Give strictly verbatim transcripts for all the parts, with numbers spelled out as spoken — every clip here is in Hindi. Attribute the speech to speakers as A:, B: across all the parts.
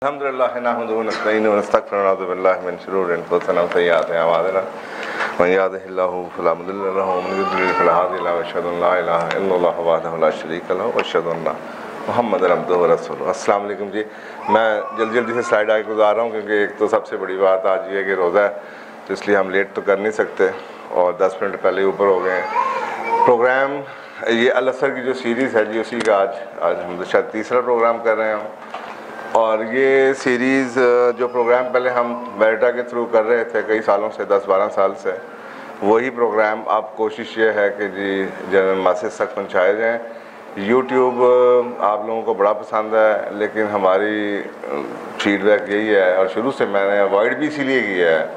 A: अल्हम्दुलिल्लाह नहमदुहु व नस्तईनुहु व नस्तगफिरुहु व नऊज़ु बिल्लाहि मिन शुरूरि अंफुसिना व सय्यिआति अमालिना मन यहदिहिल्लाहु फला मुदिल्ल लहु व मन युद्लिल फला हादिय लहु व अशहदु अन ला इलाहा इल्लल्लाहु वहदहु ला शरीका लहु व अशहदु अन्न मुहम्मदन अब्दुहु व रसूलुहु। अस्सलाम वालेकुम जी, मैं जल्दी जल्दी से स्लाइड आगे गुजार रहा हूँ क्योंकि एक तो सबसे बड़ी बात आज ये है कि रोज़ा है, तो इसलिए हम लेट तो कर नहीं सकते और दस मिनट पहले ऊपर हो गए हैं। प्रोग्राम ये अल असर की जो सीरीज़ है जी, उसी का आज आज हम शायद तीसरा प्रोग्राम कर रहे हैं। और ये सीरीज़ जो प्रोग्राम पहले हम वेरिटा के थ्रू कर रहे थे कई सालों से, दस बारह साल से, वही प्रोग्राम अब कोशिश ये है कि जी जनरल मैसेज तक पहुँचाए जाएँ। यूट्यूब आप लोगों को बड़ा पसंद है, लेकिन हमारी फीडबैक यही है और शुरू से मैंने अवॉइड भी इसीलिए किया है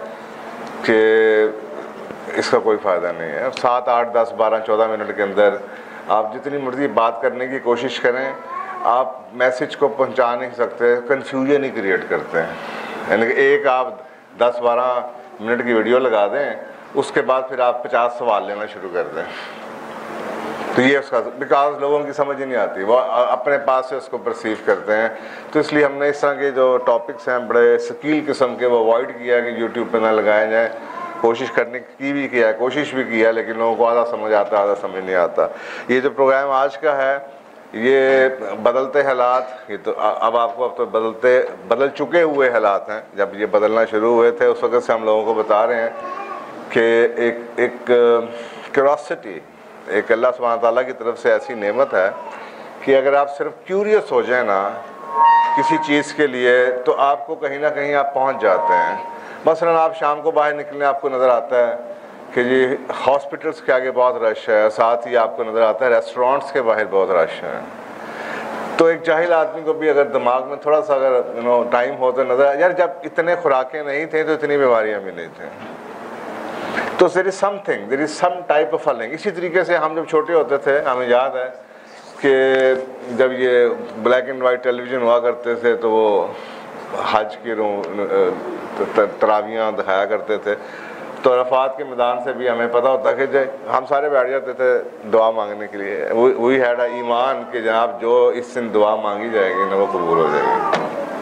A: कि इसका कोई फ़ायदा नहीं है। सात आठ दस बारह चौदह मिनट के अंदर आप जितनी मर्ज़ी बात करने की कोशिश करें, आप मैसेज को पहुंचा नहीं सकते, कन्फ्यूजन ही क्रिएट करते हैं। यानी कि एक आप दस बारह मिनट की वीडियो लगा दें, उसके बाद फिर आप पचास सवाल लेना शुरू कर दें, तो ये उसका बिकॉज लोगों की समझ ही नहीं आती, वो अपने पास से उसको परसीव करते हैं। तो इसलिए हमने इस तरह के जो टॉपिक्स हैं बड़े स्कील किस्म के, वो अवॉइड किया कि यूट्यूब पर ना लगाए जाएँ। कोशिश करने की भी किया कोशिश भी किया लेकिन लोगों को आधा समझ आता, आधा समझ नहीं आता। ये जो प्रोग्राम आज का है, ये बदलते हालात, ये तो अब आपको अब तो बदलते बदल चुके हुए हालात हैं। जब ये बदलना शुरू हुए थे उस वक्त से हम लोगों को बता रहे हैं कि एक एक क्यूरोसिटी एक अल्लाह सुब्हानहू तआला की तरफ से ऐसी नेमत है कि अगर आप सिर्फ क्यूरियस हो जाए ना किसी चीज़ के लिए, तो आपको कहीं ना कहीं आप पहुंच जाते हैं। मसलन आप शाम को बाहर निकलने, आपको नज़र आता है कि जी हॉस्पिटल्स के आगे बहुत रश है, साथ ही आपको नज़र आता है रेस्टोरेंट्स के बाहर बहुत रश है। तो एक जाहिल आदमी को भी अगर दिमाग में थोड़ा सा अगर यू नो टाइम हो तो नज़र, यार जब इतने खुराकें नहीं थे तो इतनी बीमारियां भी नहीं थी, तो there is something, there is some type of falling. इसी तरीके से हम जब छोटे होते थे, हमें याद है कि जब ये ब्लैक एंड वाइट टेलीविज़न हुआ करते थे तो वो हज की तरावियाँ दिखाया करते थे, तो अरफात के मैदान से भी हमें पता होता कि हम सारे बैठ जाते थे दुआ मांगने के लिए। वी हैड ईमान कि जनाब जो इस दिन दुआ मांगी जाएगी ना वो कबूल हो जाएगी,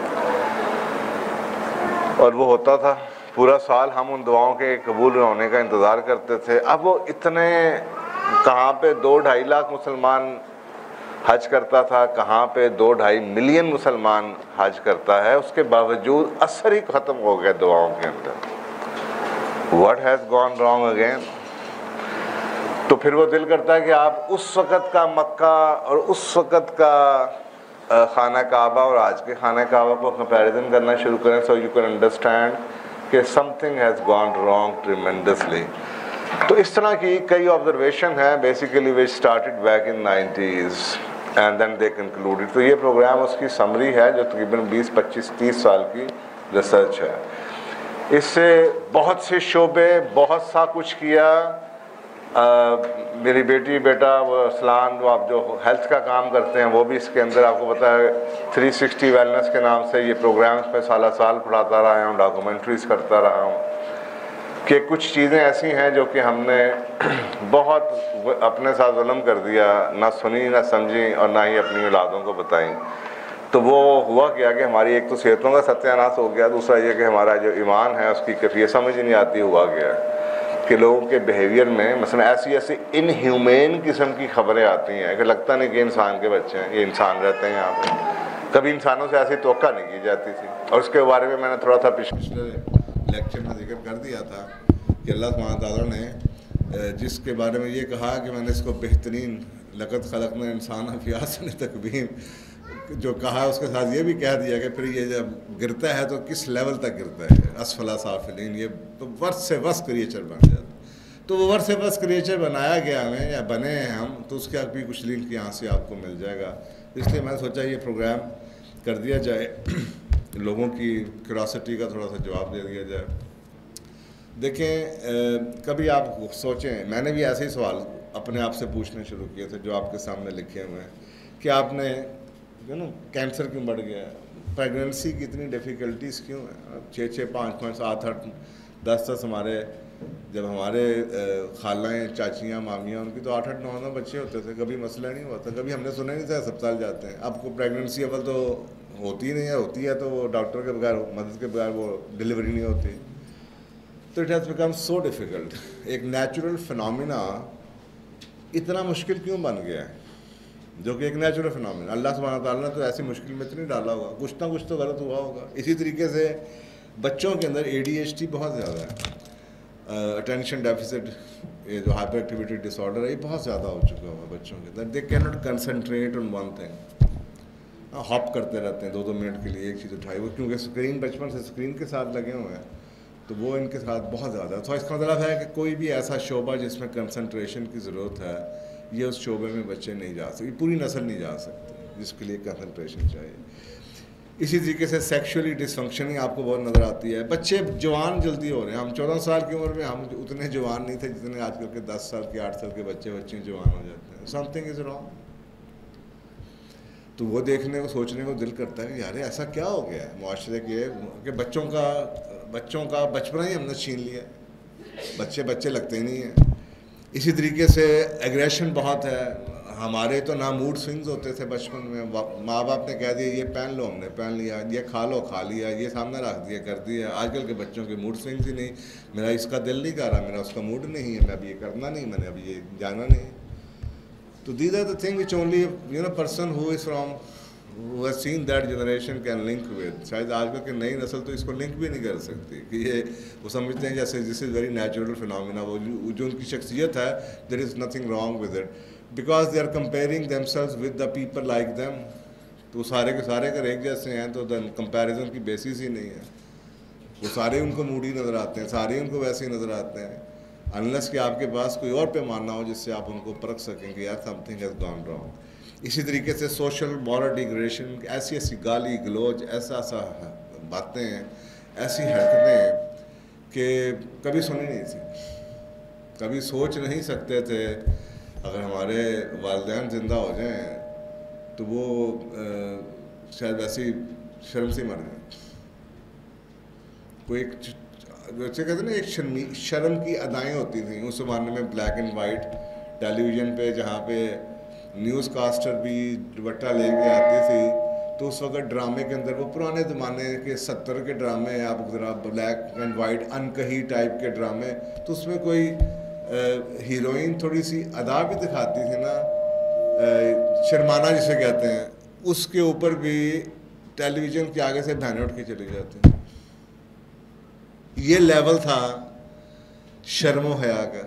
A: और वो होता था। पूरा साल हम उन दुआओं के कबूल होने का इंतज़ार करते थे। अब वो इतने कहाँ पे दो ढाई लाख मुसलमान हज करता था, कहाँ पे दो ढाई मिलियन मुसलमान हज करता है, उसके बावजूद असर ही ख़त्म हो गया दुआओं के अंदर। What has gone wrong again? तो फिर वो दिल करता है कि आप उस वक़्त का मक्का और उस वक़्त का खाना काबा और आज के खाना काबा को कंपैरिजन करना शुरू करें, सो यू कैन अंडरस्टैंड कि something has gone wrong tremendously. तो इस तरह की कई ऑब्जर्वेशन है basically which started back in nineties and then they concluded. तो ये प्रोग्राम उसकी समरी है जो तकरीबन बीस पच्चीस तीस साल की रिसर्च है। इससे बहुत से शोबे, बहुत सा कुछ किया। आ, मेरी बेटी बेटा वो असलान, वो आप जो हेल्थ का काम करते हैं, वो भी इसके अंदर आपको पता है थ्री सिक्सटी वेलनेस के नाम से ये प्रोग्राम्स में साला साल पढ़ाता रहा हूँ, डॉक्यूमेंट्रीज़ करता रहा हूँ कि कुछ चीज़ें ऐसी हैं जो कि हमने बहुत अपने साथ जुल्म कर दिया, ना सुनी ना समझी और ना ही अपनी औलादों को बताई। तो वो हुआ क्या कि हमारी एक तो सेहतों का सत्यानाश हो गया, दूसरा ये कि हमारा जो ईमान है उसकी कैफियत समझ ही नहीं आती हुआ गया कि लोगों के बिहेवियर में मसलन ऐसी ऐसी इनह्यूमेन किस्म की खबरें आती हैं कि लगता नहीं कि इंसान के बच्चे हैं, ये इंसान रहते हैं यहाँ पे। कभी इंसानों से ऐसी तवक्का नहीं की जाती थी। और उसके बारे में मैंने थोड़ा सा पिछले लेक्चर में जिक्र कर दिया था कि अल्लाह सुब्हानहू तआला ने जिसके बारे में ये कहा कि मैंने इसको बेहतरीन लक़द ख़लक़ना इंसान फ़ी अहसन तक़वीम जो कहा है, उसके साथ ये भी कह दिया कि फिर ये जब गिरता है तो किस लेवल तक गिरता है, असफला साफिलीन, ये तो वर्स से वर्स क्रिएचर बन जाता। तो वो वर्स से वर्स क्रिएचर बनाया गया हमें या बने हैं हम, तो उसका भी कुछ लिंक यहाँ से आपको मिल जाएगा। इसलिए मैंने सोचा ये प्रोग्राम कर दिया जाए, लोगों की क्यूरोसिटी का थोड़ा सा जवाब दे दिया जाए। देखें, कभी आप सोचें, मैंने भी ऐसे ही सवाल अपने आप से पूछने शुरू किए थे जो आपके सामने लिखे हुए हैं कि आपने यू नो कैंसर क्यों बढ़ गया, प्रेगनेंसी की इतनी डिफ़िकल्टीज़ क्यों है, छः छः पाँच पाँच सात आठ दस दस हमारे जब हमारे खालाएँ, चाचियाँ, मामियाँ, उनकी तो आठ आठ नौ नौ बच्चे होते थे, कभी मसला नहीं हुआ था, कभी हमने सुना नहीं था अस्पताल जाते हैं। अब को प्रेगनेंसी अव्वल तो होती ही नहीं है, होती है तो वो डॉक्टर के बगैर, मदद के बगैर वो डिलीवरी नहीं होती। तो it has become so difficult. एक नेचुरल फिनोमिना इतना मुश्किल क्यों बन गया है, जो कि एक नेचुरल फिनोमिना अल्लाह सुब्हानहू व तआला ने तो ऐसी मुश्किल में तो नहीं डाला होगा, कुछ ना कुछ तो गलत हुआ होगा। इसी तरीके से बच्चों के अंदर ए डी एच डी बहुत ज़्यादा है, अटेंशन डेफिसिट, ये जो हाइपर एक्टिविटी डिसऑर्डर है, ये बहुत ज़्यादा हो चुका है बच्चों के अंदर। They can not concentrate on one thing, hop करते रहते हैं दो दो मिनट के लिए एक चीज़ उठाई, वो क्योंकि स्क्रीन बचपन से स्क्रीन के साथ लगे हुए हैं, तो वो इनके साथ बहुत ज़्यादा है। तो इसका मतलब है कि कोई भी ऐसा शोबा जिसमें कंसंट्रेशन की ज़रूरत है, ये उस शोबे में बच्चे नहीं जा सकते, पूरी नस्ल नहीं जा सकती जिसके लिए कंसंट्रेशन चाहिए। इसी तरीके से सेक्सुअली डिसफंक्शनिंग आपको बहुत नज़र आती है। बच्चे जवान जल्दी हो रहे हैं। हम चौदह साल की उम्र में हम उतने जवान नहीं थे जितने आजकल के दस साल के आठ साल के बच्चे बच्चे जवान हो जाते हैं। Something is wrong. तो वो देखने को सोचने को दिल करता है कि यार ऐसा क्या हो गया है मुआशरे के कि बच्चों का बच्चों का बचपना ही हमने छीन लिया, बच्चे बच्चे लगते ही नहीं हैं। इसी तरीके से एग्रेशन बहुत है। हमारे तो ना मूड स्विंग्स होते थे बचपन में, माँ बाप ने कह दिया ये पहन लो, हमने पहन लिया, ये खा लो खा लिया, ये सामने रख दिया कर दिया। आजकल के बच्चों के मूड स्विंग्स ही नहीं, मेरा इसका दिल नहीं कर रहा, मेरा उसका मूड नहीं है, मैं अभी ये करना नहीं, मैंने अभी ये जाना नहीं। तो these are the thing which only you know person who is from who has seen that generation can link with. शायद आजकल की नई नस्ल तो इसको लिंक भी नहीं कर सकती कि ये वो समझते हैं जैसे this is very natural phenomena. वो जो उनकी शख्सियत है, there is nothing wrong with it, because they are comparing themselves with the people like them. तो सारे के सारे अगर एक जैसे हैं तो दैन कंपैरिजन की बेसिस ही नहीं है। वो सारे उनको मूडी नज़र आते हैं, सारे उनको वैसे ही नज़र आते हैं, अनलेस कि आपके पास कोई और पैमाना हो जिससे आप उनको परख सकें कि यार समथिंग हैज़ गॉन रॉन्ग। इसी तरीके से सोशल मॉरल डिग्रेडेशन, ऐसी ऐसी गाली गलोच, ऐसा ऐसा बातें, ऐसी हरकतें कि कभी सुनी नहीं थी, कभी सोच नहीं सकते थे। अगर हमारे वालिदैन ज़िंदा हो जाएं तो वो आ, शायद वैसी शर्म से मर जाए। कोई एक जैसे कहते हैं ना, एक शर्मी शर्म की अदाएँ होती थी उस ज़माने में, ब्लैक एंड वाइट टेलीविज़न पे, जहाँ पे न्यूज़ कास्टर भी दुपट्टा लेके आती थी। तो उस वक्त ड्रामे के अंदर वो पुराने ज़माने के सत्तर के ड्रामे, आप ज़रा black and white Ankahi type के ड्रामे, तो उसमें कोई हीरोइन थोड़ी सी अदा भी दिखाती थी ना, शर्माना जिसे कहते हैं, उसके ऊपर भी टेलीविज़न के आगे से बहनें उठ के चली जाती। ये लेवल था शर्मो हया का।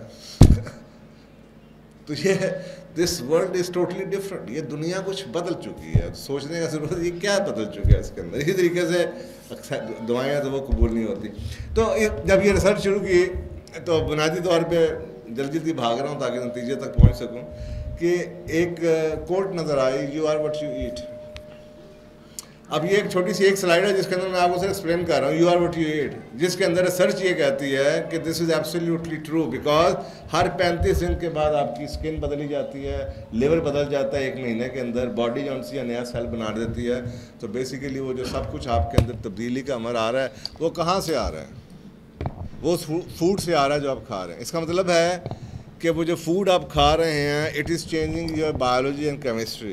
A: तो ये this world is totally different. ये दुनिया कुछ बदल चुकी है, सोचने का ज़रूरत, ये क्या बदल चुका है इसके अंदर। इसी तरीके से अक्सर दुआएं तो वो कबूल नहीं होती। तो जब ये रिसर्च शुरू की तो बुनियादी तौर पे जल्दी जल्दी भाग रहा हूँ ताकि नतीजे तक पहुँच सकूँ कि एक कोट नज़र आई, you are what you eat. अब ये एक छोटी सी एक स्लाइड है जिसके अंदर मैं आपको सिर्फ एक्सप्लेन कर रहा हूँ, you are what you eat, जिसके अंदर रिसर्च ये कहती है कि this is absolutely true, because हर पैंतीस दिन के बाद आपकी स्किन बदली जाती है, लिवर बदल जाता है, एक महीने के अंदर बॉडी जो सी नया सेल बना देती है। तो बेसिकली वो जो सब कुछ आपके अंदर तब्दीली का अमर आ रहा है, वो कहाँ से आ रहा है? वो फूड से आ रहा है जो आप खा रहे हैं। इसका मतलब है कि वो जो फूड आप खा रहे हैं, it is changing your biology and chemistry.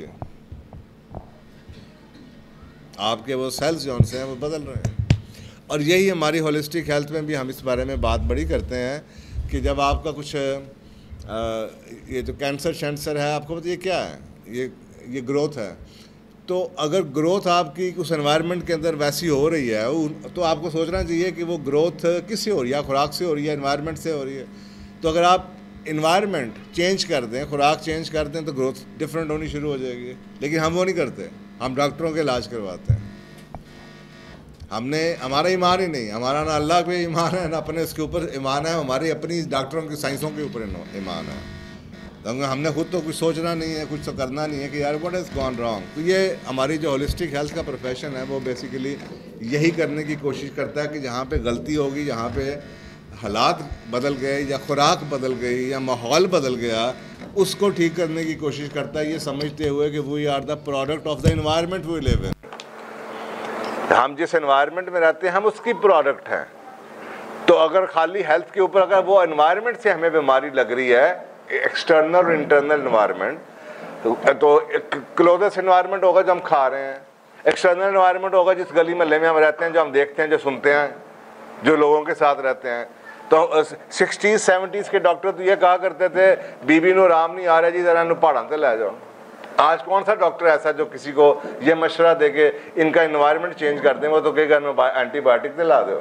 A: आपके वो सेल्स जो से हैं वो बदल रहे हैं। और यही हमारी होलिस्टिक हेल्थ में भी हम इस बारे में बात बड़ी करते हैं कि जब आपका कुछ आ, ये जो कैंसर शैंसर है, आपको पता ये क्या है, ये ये ग्रोथ है। तो अगर ग्रोथ आपकी उस एनवायरनमेंट के अंदर वैसी हो रही है तो आपको सोचना चाहिए कि वो ग्रोथ किससे हो रही है, खुराक से हो रही है, एनवायरनमेंट से हो रही है। तो अगर आप इन्वायरमेंट चेंज कर दें, खुराक चेंज कर दें, तो ग्रोथ डिफरेंट होनी शुरू हो जाएगी। लेकिन हम वो नहीं करते, हम डॉक्टरों के इलाज करवाते हैं। हमने हमारा ईमान ही नहीं, हमारा ना अल्लाह पे ईमान है ना अपने उसके ऊपर ईमान है, हमारी अपनी डॉक्टरों की साइंसों के ऊपर ईमान है। तो हमने खुद तो कुछ सोचना नहीं है, कुछ तो करना नहीं है कि यार व्हाट हैज़ गॉन रॉन्ग। तो ये हमारी जो होलिस्टिक हेल्थ का प्रोफेशन है वो बेसिकली यही करने की कोशिश करता है कि जहाँ पे गलती होगी, जहाँ पे हालात बदल गए या खुराक बदल गई या माहौल बदल गया, उसको ठीक करने की कोशिश करता है, ये समझते हुए कि we are the product of the environment we live in. हम जिस एनवायरनमेंट में रहते हैं हम उसकी प्रोडक्ट हैं। तो अगर खाली हेल्थ के ऊपर अगर वो एनवायरनमेंट से हमें बीमारी लग रही है, एक्सटर्नल और इंटरनल एनवायरनमेंट, तो क्लोजेस्ट एनवायरनमेंट होगा जो हम खा रहे हैं, एक्सटर्नल एनवायरनमेंट होगा जिस गली महल्ले में हम रहते हैं, जो हम देखते हैं, जो सुनते हैं, जो लोगों के साथ रहते हैं। तो सिक्सटीज़ सेवेंटीज़ के डॉक्टर तो ये कहा करते थे बीबी नो आराम नहीं आ रहा जी, जरा इन्हों पहाड़ों से ले जाओ। आज कौन सा डॉक्टर ऐसा जो किसी को ये मशवरा दे के इनका इन्वायरमेंट चेंज कर दें, वो तो कहेगा एंटीबायोटिक दिला दो।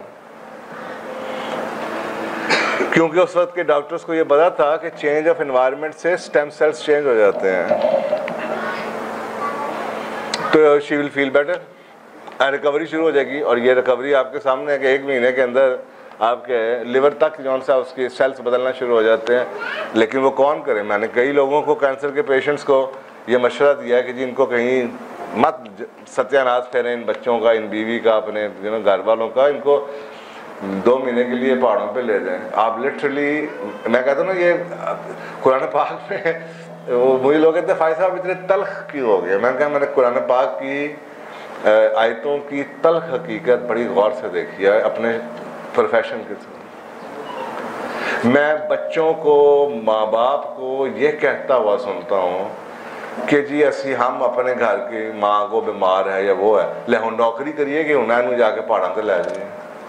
A: क्योंकि उस वक्त के डॉक्टर्स को ये पता था कि चेंज ऑफ एनवायरनमेंट से स्टेम सेल्स चेंज हो जाते हैं, तो she will feel better and recovery शुरू हो जाएगी। और ये रिकवरी आपके सामने है कि एक महीने के अंदर आपके लिवर तक जो सा उसके सेल्स बदलना शुरू हो जाते हैं। लेकिन वो कौन करे? मैंने कई लोगों को, कैंसर के पेशेंट्स को ये मशवरा दिया है कि जी इनको कहीं मत सत्यानाश करें, इन बच्चों का, इन बीवी का, अपने घर वालों का, इनको दो महीने के लिए पहाड़ों पे ले जाएं। आप लिटरली, मैं कहता हूँ ना, ये कुरान पाक में वो मुझे लोग कहते हैं भाई साहब इतने तल्ख क्यों हो गए? मैंने कहा मैंने कुरान पाक की आयतों की तल्ख हकीकत बड़ी गौर से देखी है अपने प्रोफेशन के थ्रू। मैं बच्चों को, माँ बाप को ये कहता हुआ सुनता हूँ कि जी असी हम अपने घर की माँ को बीमार है या वो है, ले हम नौकरी करिए कि उन्हें जाके पहाड़ों से लै जाइए।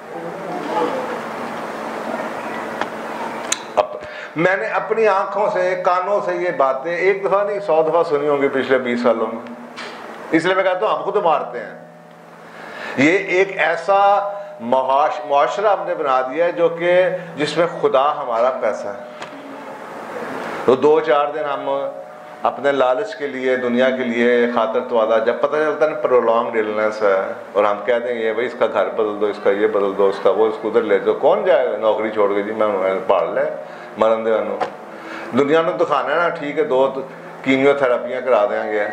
A: अब मैंने अपनी आंखों से, कानों से ये बातें एक दफा नहीं सौ दफा सुनी होंगी पिछले बीस सालों में। इसलिए मैं कहता हूँ हम खुद मारते हैं। ये एक ऐसा मुआशरा हमने बना दिया है जो कि जिसमें खुदा हमारा पैसा है। तो दो चार दिन हम अपने लालच के लिए, दुनिया के लिए खातर तो आदा, जब पता चलता है ना प्रोलॉन्ग इलनेस है और हम कहते हैं ये भाई इसका घर बदल दो, इसका ये बदल दो, उसका वो, इसको उधर ले दो, कौन जाएगा नौकरी छोड़ के? जी मैं पढ़ ले मरन दे। दुनिया में तो खाना है ना, ठीक है, दो कीमियोथेरेपियाँ करा देंगे,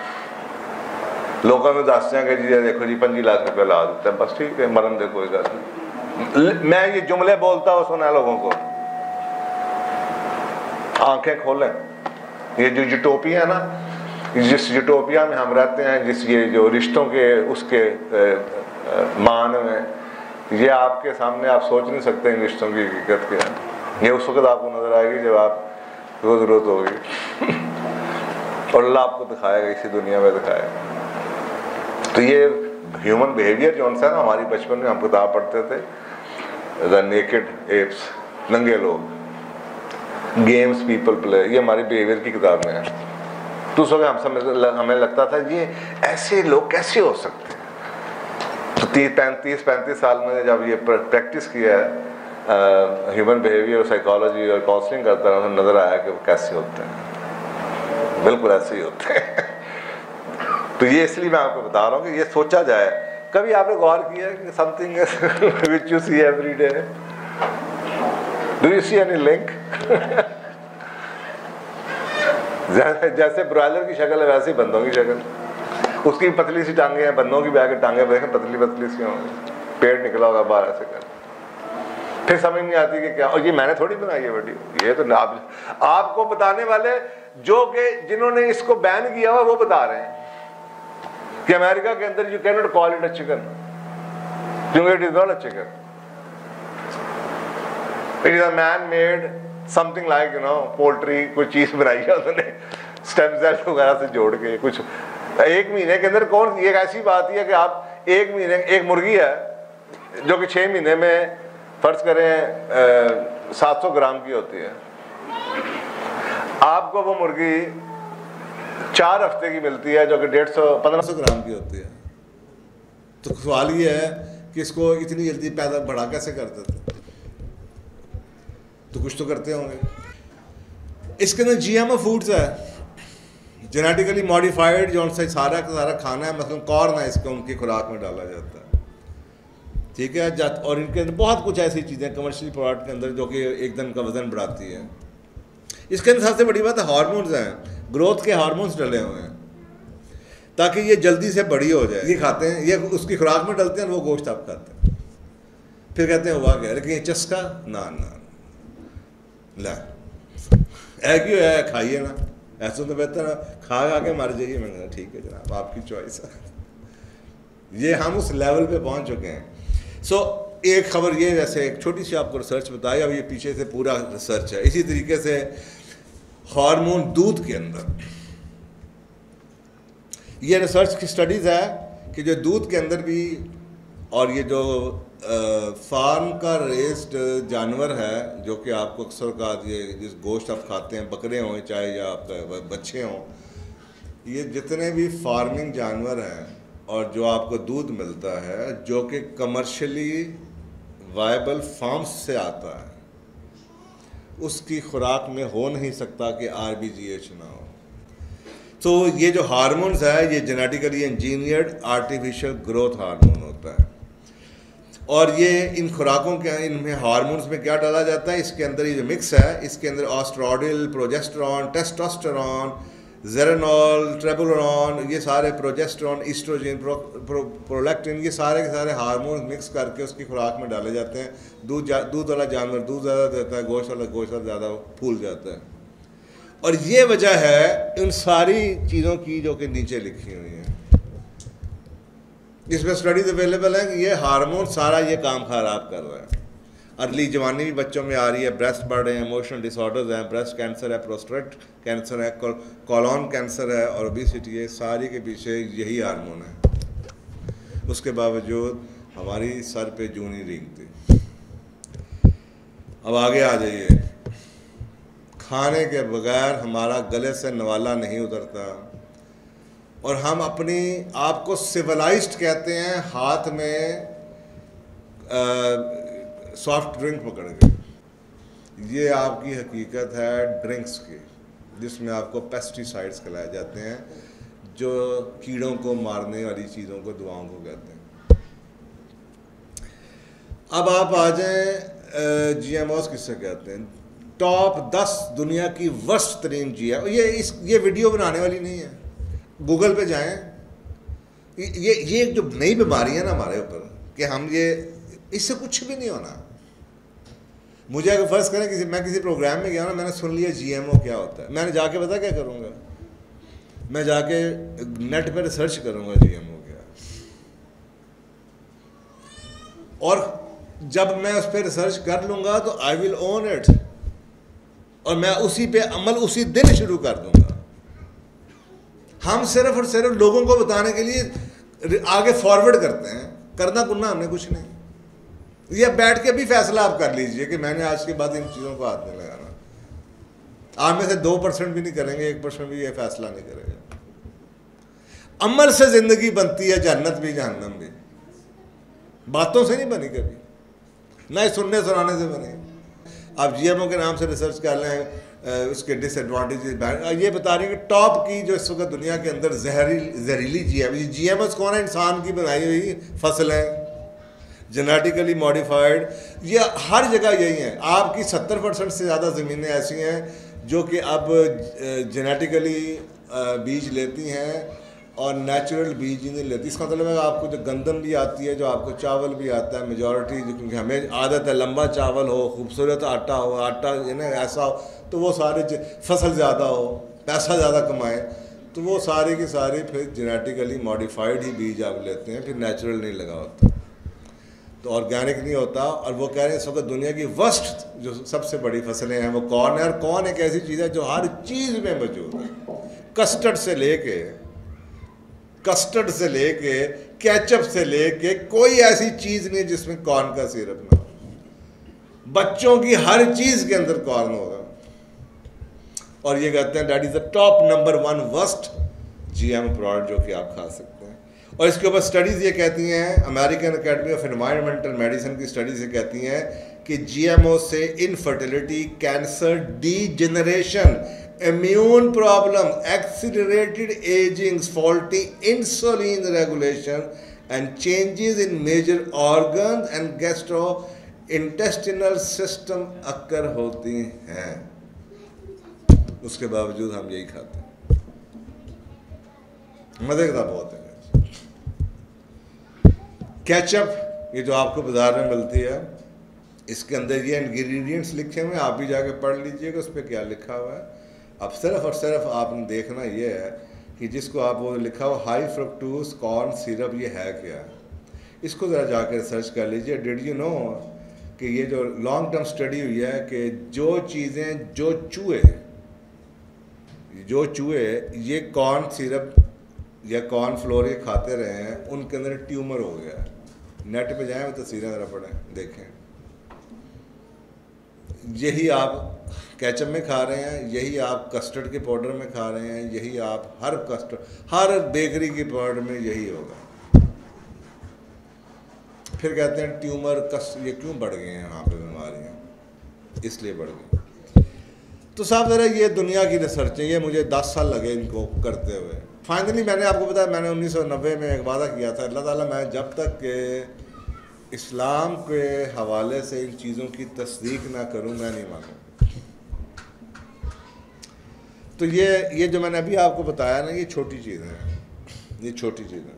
A: लोगों में दस देंगे जी देखो जी पंजी लाख रुपये ला देते हैं, बस ठीक है, मरन दे, कोई गल नहीं। मैं ये जुमले बोलता हूँ सुना लोगों को, आंखें खोलें। ये जो यूटोपिया है ना, जिस यूटोपिया में हम रहते हैं, जिस ये जो रिश्तों के उसके मान में, ये आपके सामने आप सोच नहीं सकते इन रिश्तों की हकीकत क्या है। ये उस वक्त आपको नजर आएगी जब आपको जरूरत होगी और अल्लाह आपको दिखाएगा, इसी दुनिया में दिखाएगा। तो ये ह्यूमन बिहेवियर जो है ना, हमारी बचपन में हम किताब पढ़ते थे, द नेकेड एप्स, नंगे लोग, गेम्स पीपल प्ले, ये हमारी बिहेवियर की किताब में है। तो उस वक्त हम समझ हमें लगता था ये ऐसे लोग कैसे हो सकते हैं। तो तीस पैंतीस पैंतीस साल में जब ये प्रैक्टिस किया है ह्यूमन बिहेवियर और साइकोलॉजी और काउंसलिंग करता रहा, तो नज़र आया कि वो कैसे होते हैं, बिल्कुल ऐसे ही होते हैं। तो ये इसलिए मैं आपको बता रहा हूँ कि ये सोचा जाए। कभी आपने गौर किया कि something which you see every day, do you see any link? जैसे ब्रॉयलर की शक्ल है वैसे ही बंदों की शक्ल, उसकी पतली सी टांगे हैं, बंदों की भी आगे टांगे देखें पतली पतली सी होंगी, पेट निकला होगा बाहर ऐसे कर। फिर समझ नहीं आती कि क्या, और ये मैंने थोड़ी बनाई है वीडियो, ये तो आप, आपको बताने वाले जो कि जिन्होंने इसको बैन किया हुआ वो बता रहे हैं कि अमेरिका के अंदर you can not call it a chicken, क्योंकि it is not a chicken, it is a man made something like you know poultry, कोई चीज बनाई है उन्होंने स्टेम सेल वगैरह से जोड़ के कुछ। एक महीने के अंदर कौन, एक ऐसी बात ही है कि आप एक महीने, एक मुर्गी है जो कि छह महीने में फर्ज करें सात सौ ग्राम की होती है, आपको वो मुर्गी चार हफ्ते की मिलती है जो कि डेढ़ सौ पंद्रह सौ ग्राम की होती है। तो सवाल ये है कि इसको इतनी जल्दी पैदा बढ़ा कैसे करते थे? तो कुछ तो करते होंगे। इसके अंदर जीएमओ फूड्स है, जेनेटिकली मॉडिफाइड, जो उनसे सारा का सारा खाना है, मतलब कॉर्न है, इसको उनकी खुराक में डाला जाता है, ठीक है। और इनके अंदर बहुत कुछ ऐसी चीज़ें कमर्शियल प्रोडक्ट के अंदर जो कि एकदम का वजन बढ़ाती है। इसके अंदर सबसे बड़ी बात है हार्मोन्स हैं, ग्रोथ के हार्मोन्स डले हुए हैं ताकि ये जल्दी से बड़ी हो जाए। ये खाते हैं, ये उसकी खुराक में डलते हैं, वो गोश्त आप खाते हैं, फिर कहते हैं हुआ क्या, लेकिन ये चस्का ना ना ला है, क्यों है, खाइए ना, ऐसा तो बेहतर है खा खा के मर जाइए। मैंने कहा ठीक है जनाब, आपकी चॉइस है। ये हम उस लेवल पे पहुंच चुके हैं। सो so, एक खबर ये, वैसे एक छोटी सी आपको रिसर्च बताई, अब ये पीछे से पूरा रिसर्च है। इसी तरीके से हार्मोन दूध के अंदर, ये रिसर्च की स्टडीज़ है कि जो दूध के अंदर भी, और ये जो फार्म का रेस्ड जानवर है जो कि आपको अक्सर का ये जिस गोश्त आप खाते हैं, बकरे हों चाहे या आपका बच्चे हों, ये जितने भी फार्मिंग जानवर हैं और जो आपको दूध मिलता है जो कि कमर्शियली वायबल फार्म्स से आता है, उसकी खुराक में हो नहीं सकता कि आर बी जी एच ना हो। तो ये जो हार्मोन्स है ये genetically engineered artificial growth hormone होता है। और ये इन खुराकों के इनमें हार्मोन्स में क्या डाला जाता है, इसके अंदर ये जो मिक्स है, इसके अंदर ऑस्ट्रोडिल, प्रोजेस्टेरॉन, टेस्टोस्टेरॉन, जेरेनॉल, ट्रेबुलोन, ये सारे progesterone, oestrogen, pro, pro, prolactin, ये सारे के सारे हार्मोन मिक्स करके उसकी खुराक में डाले जाते हैं। दूध दूध वाला जानवर दूध ज़्यादा देता है, गोश्त वाला गोश्त ज़्यादा फूल जाता है। और ये वजह है इन सारी चीज़ों की जो कि नीचे लिखी हुई हैं। इसमें स्टडीज अवेलेबल हैं कि ये हार्मोन सारा ये काम खराब कर रहा है। अर्ली जवानी भी बच्चों में आ रही है, ब्रेस्ट बढ़ रहे हैं, इमोशनल डिसऑर्डर्स हैं, ब्रेस्ट कैंसर है, प्रोस्टेट कैंसर है, कॉलोन कैंसर है और ओबेसिटी है, सारी के पीछे यही हार्मोन है। उसके बावजूद हमारी सर पे जूं नहीं रेंगती। अब आगे आ जाइए, खाने के बगैर हमारा गले से नवाला नहीं उतरता और हम अपनी आप को सिविलाइज्ड कहते हैं हाथ में सॉफ्ट ड्रिंक पकड़ के। ये आपकी हकीकत है ड्रिंक्स की, जिसमें आपको पेस्टिसाइड्स खिलाए जाते हैं जो कीड़ों को मारने वाली चीज़ों को, दुआओं को कहते हैं। अब आप आ जाएं जी एम ओज किससे कहते हैं। टॉप दस दुनिया की वर्स्ट तरीन जी है। ये इस ये वीडियो बनाने वाली नहीं है, गूगल पे जाएं। ये ये एक जो नई बीमारी है ना हमारे ऊपर कि हम ये, इससे कुछ भी नहीं होना। मुझे अगर फर्ज करें किसी मैं किसी प्रोग्राम में गया ना, मैंने सुन लिया जी एम ओ क्या होता है, मैंने जाके पता क्या करूँगा, मैं जाके नेट पे रिसर्च करूँगा जी एम ओ क्या। और जब मैं उस पर रिसर्च कर लूँगा तो आई विल ओन इट और मैं उसी पे अमल उसी दिन शुरू कर दूँगा। हम सिर्फ और सिर्फ लोगों को बताने के लिए आगे फॉरवर्ड करते हैं, करना कुन्ना हमने कुछ नहीं। ये बैठ के भी फैसला आप कर लीजिए कि मैंने आज के बाद इन चीज़ों को हाथ नहीं लगाना। आप में से दो परसेंट भी नहीं करेंगे, एक परसेंट भी ये फैसला नहीं करेगा। अमल से ज़िंदगी बनती है, जन्नत भी जहन्नम भी। बातों से नहीं बनी कभी, ना सुनने सुनाने से बनी। आप जी एम ओ के नाम से रिसर्च कर लें, उसके डिसएडवांटेजेस ये बता रही है कि टॉप की जो इस वक्त दुनिया के अंदर जहरीली जहरीली G M G M S कौन है, इंसान की बनाई हुई फसलें, जेनेटिकली मॉडिफाइड, ये हर जगह यही है। आपकी सत्तर परसेंट से ज़्यादा ज़मीनें ऐसी हैं जो कि अब जेनेटिकली बीज लेती हैं और नेचुरल बीज ही नहीं लेती। इसका मतलब है आपको जो गंदम भी आती है, जो आपको चावल भी आता है मेजॉरिटी, क्योंकि हमें आदत है लंबा चावल हो, खूबसूरत आटा हो, आटा ना ऐसा हो तो वो सारे फसल ज़्यादा हो, पैसा ज़्यादा कमाएं, तो वो सारे की सारी फिर जेनेटिकली मॉडिफाइड ही बीज आप लेते हैं, फिर नेचुरल नहीं लगा होता, तो ऑर्गेनिक नहीं होता। और वो कह रहे हैं इस वक्त दुनिया की वर्स्ट जो सबसे बड़ी फसलें हैं वो कॉर्न है। और कॉर्न एक ऐसी चीज़ है जो हर चीज़ में मौजूद है, कस्टर्ड से लेके कस्टर्ड से लेके केचप से लेके कोई ऐसी चीज़ नहीं जिसमें कॉर्न का सिरप ना हो। बच्चों की हर चीज़ के अंदर कॉर्न होगा और ये कहते हैं that is the top number one worst G M product जो कि आप खा सकते हैं। और इसके ऊपर स्टडीज़ ये कहती हैं, American Academy of Environmental Medicine की स्टडीज़ ये कहती हैं कि जी एम ओ से infertility, cancer, degeneration, immune problem, accelerated aging, faulty insulin regulation and changes in major organs and gastrointestinal system अक्कर होती हैं। उसके बावजूद हम यही खाते हैं। मज़े का बहुत है। केचप, ये जो आपको बाजार में मिलती है, इसके अंदर ये इंग्रेडिएंट्स लिखे हुए हैं, आप भी जाके पढ़ लीजिएगा उस पर क्या लिखा हुआ है। अब सिर्फ और सिर्फ आपने देखना ये है कि जिसको आप वो लिखा हो हाई फ्रुक्टोज कॉर्न सिरप, ये है क्या। इसको ज़रा जाकर रिसर्च कर लीजिए। डिड यू नो कि ये जो लॉन्ग टर्म स्टडी हुई है कि जो चीज़ें जो चूहे जो चूहे ये कॉर्न सिरप या कॉर्न फ्लोर ये खाते रहे हैं उनके अंदर ट्यूमर हो गया है। नेट पे जाएं वो तस्वीरें ज़रा पढ़ें देखें। यही आप केचप में खा रहे हैं, यही आप कस्टर्ड के पाउडर में खा रहे हैं, यही आप हर कस्टर्ड हर बेकरी के पाउडर में यही होगा। फिर कहते हैं ट्यूमर कस ये क्यों बढ़ गए हैं यहाँ पे बीमारियाँ, इसलिए बढ़ गई। तो साहब ज़रा ये दुनिया की रिसर्च है, ये मुझे दस साल लगे इनको करते हुए। फाइनली मैंने आपको बताया मैंने उन्नीस सौ नब्बे में एक वादा किया था, अल्लाह ताला मैं जब तक के इस्लाम के हवाले से इन चीज़ों की तस्दीक ना करूँ मैं नहीं मानूँ। तो ये ये जो मैंने अभी आपको बताया ना ये छोटी चीज़ें हैं, ये छोटी चीज़ें।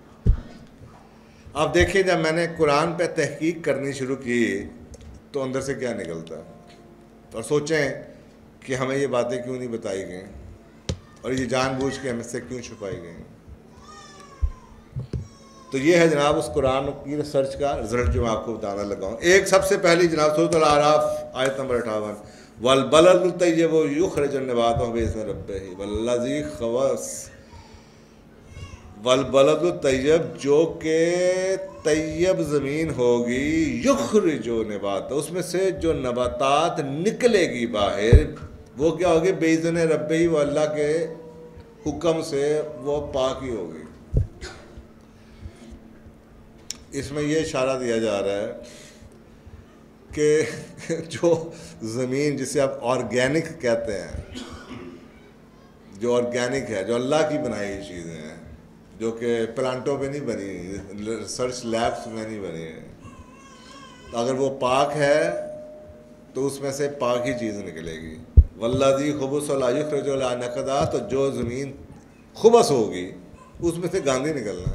A: आप देखिए जब मैंने कुरान पे तहकीक करनी शुरू की तो अंदर से क्या निकलता है। और सोचें कि हमें ये बातें क्यों नहीं बताई गई और ये जानबूझ के हमें से क्यों छुपाई गई। तो ये है जनाब उस कुरान की रिसर्च का रिजल्ट जो मैं आपको बताना लगा हूँ। एक सबसे पहली जनाब सूरत अल-आराफ आयत नंबर अठावन, वल बलदु तय्यब युखरिजु नबातहु बिइज़्नि रब्बिही वल्लज़ी खबस, वल बलदु तय्यब जो के तय्यब ज़मीन होगी, युखरिजु नबात उसमें से जो नबातात निकलेगी बाहर वो क्या होगी, बिइज़्नि रब्बिही वो अल्लाह के हुक्म से वो पाक ही होगी। इसमें ये इशारा दिया जा रहा है कि जो ज़मीन जिसे आप ऑर्गेनिक कहते हैं, जो ऑर्गेनिक है, जो अल्लाह की बनाई हुई चीज़ें हैं, जो कि प्लांटों पे नहीं बनी, रिसर्च लैब्स में नहीं बनी है, तो अगर वो पाक है तो उसमें से पाक ही चीज़ निकलेगी। वल्लज़ी खुबुस ला युखरिजु ला नकदा, तो जो ज़मीन खुबस होगी उसमें से गांधी निकलना है।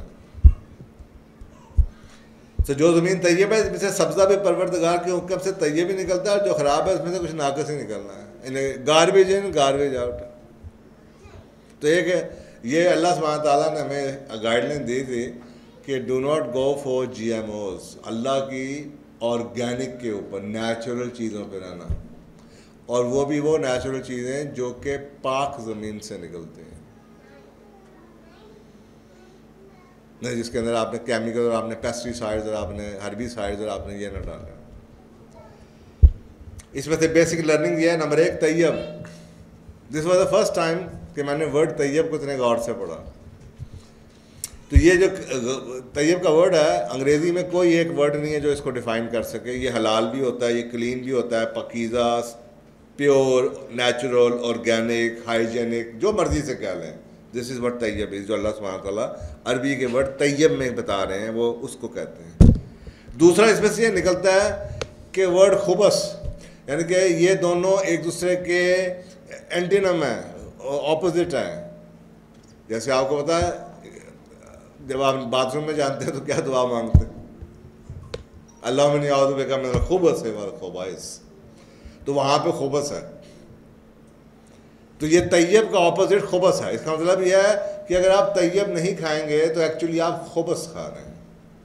A: तो जो ज़मीन तैयब है इसमें से सब्ज़ा भी परवरदिगार के हुक्म से तैयब ही निकलता है, और जो ख़राब है उसमें से कुछ नाकस ही निकलना है, इन्हें गार्बेज इन गार्बेज आउट। तो एक ये अल्लाह सुब्हानहू तआला ने हमें गाइडलाइन दी थी कि do not go for G M Os, अल्लाह की ऑर्गेनिक के ऊपर नेचुरल चीज़ों पर रहना, और वो भी वो नेचुरल चीज़ें जो कि पाक ज़मीन से निकलती हैं, नहीं जिसके अंदर आपने केमिकल और आपने पेस्टिसाइड्स और आपने हर्बिसाइड्स और आपने ये ना डाला। इसमें से बेसिक लर्निंग ये है, नंबर एक तैयब। This was the first time कि मैंने वर्ड तैयब को इतने गौर से पढ़ा। तो ये जो तैयब का वर्ड है, अंग्रेज़ी में कोई एक वर्ड नहीं है जो इसको डिफ़ाइन कर सके। ये हलाल भी होता है, ये क्लीन भी होता है, पकीज़ा, प्योर, नेचुरल, ऑर्गेनिक, हाइजेनिक, जो मर्ज़ी से कह लें। दिस इज़ वर्ड तैयब इज़ जो अल्लाह सुब्हानहू तआला अरबी के वर्ड तैयब में बता रहे हैं वो उसको कहते हैं। दूसरा इसमें से ये निकलता है कि वर्ड खुबस, यानी कि ये दोनों एक दूसरे के एंटीनम हैं, ऑपोजिट हैं। जैसे आपको पता है जब आप बाथरूम में जाते हैं तो क्या दुआ मांगते हैं, अल्लाहुम्मा इन्नी अऊज़ु बिका मिनल खुबुस वल खुबाइस, तो वहाँ पे खुबस है। तो ये तैयब का ऑपोजिट खुबस है। इसका मतलब यह है कि अगर आप तैयब नहीं खाएंगे तो एक्चुअली आप खुबस खा रहे हैं,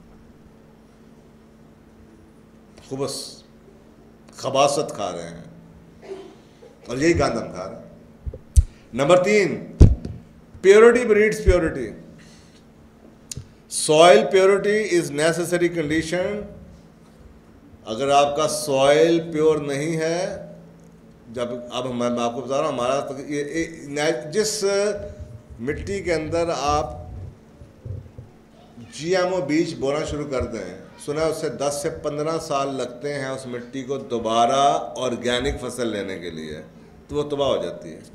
A: खुबस खबासत खा रहे हैं, और यही गंद हम खा रहे हैं। नंबर तीन, purity breeds purity. Soil purity is necessary condition. अगर आपका सॉइल प्योर नहीं है, जब अब मैं आपको बता रहा हूँ हमारा तो ये, ये जिस मिट्टी के अंदर आप जीएमओ बीज बोना शुरू कर दें, सुना उससे दस से पंद्रह साल लगते हैं उस मिट्टी को दोबारा ऑर्गेनिक फसल लेने के लिए, तो वो तबाह हो जाती है।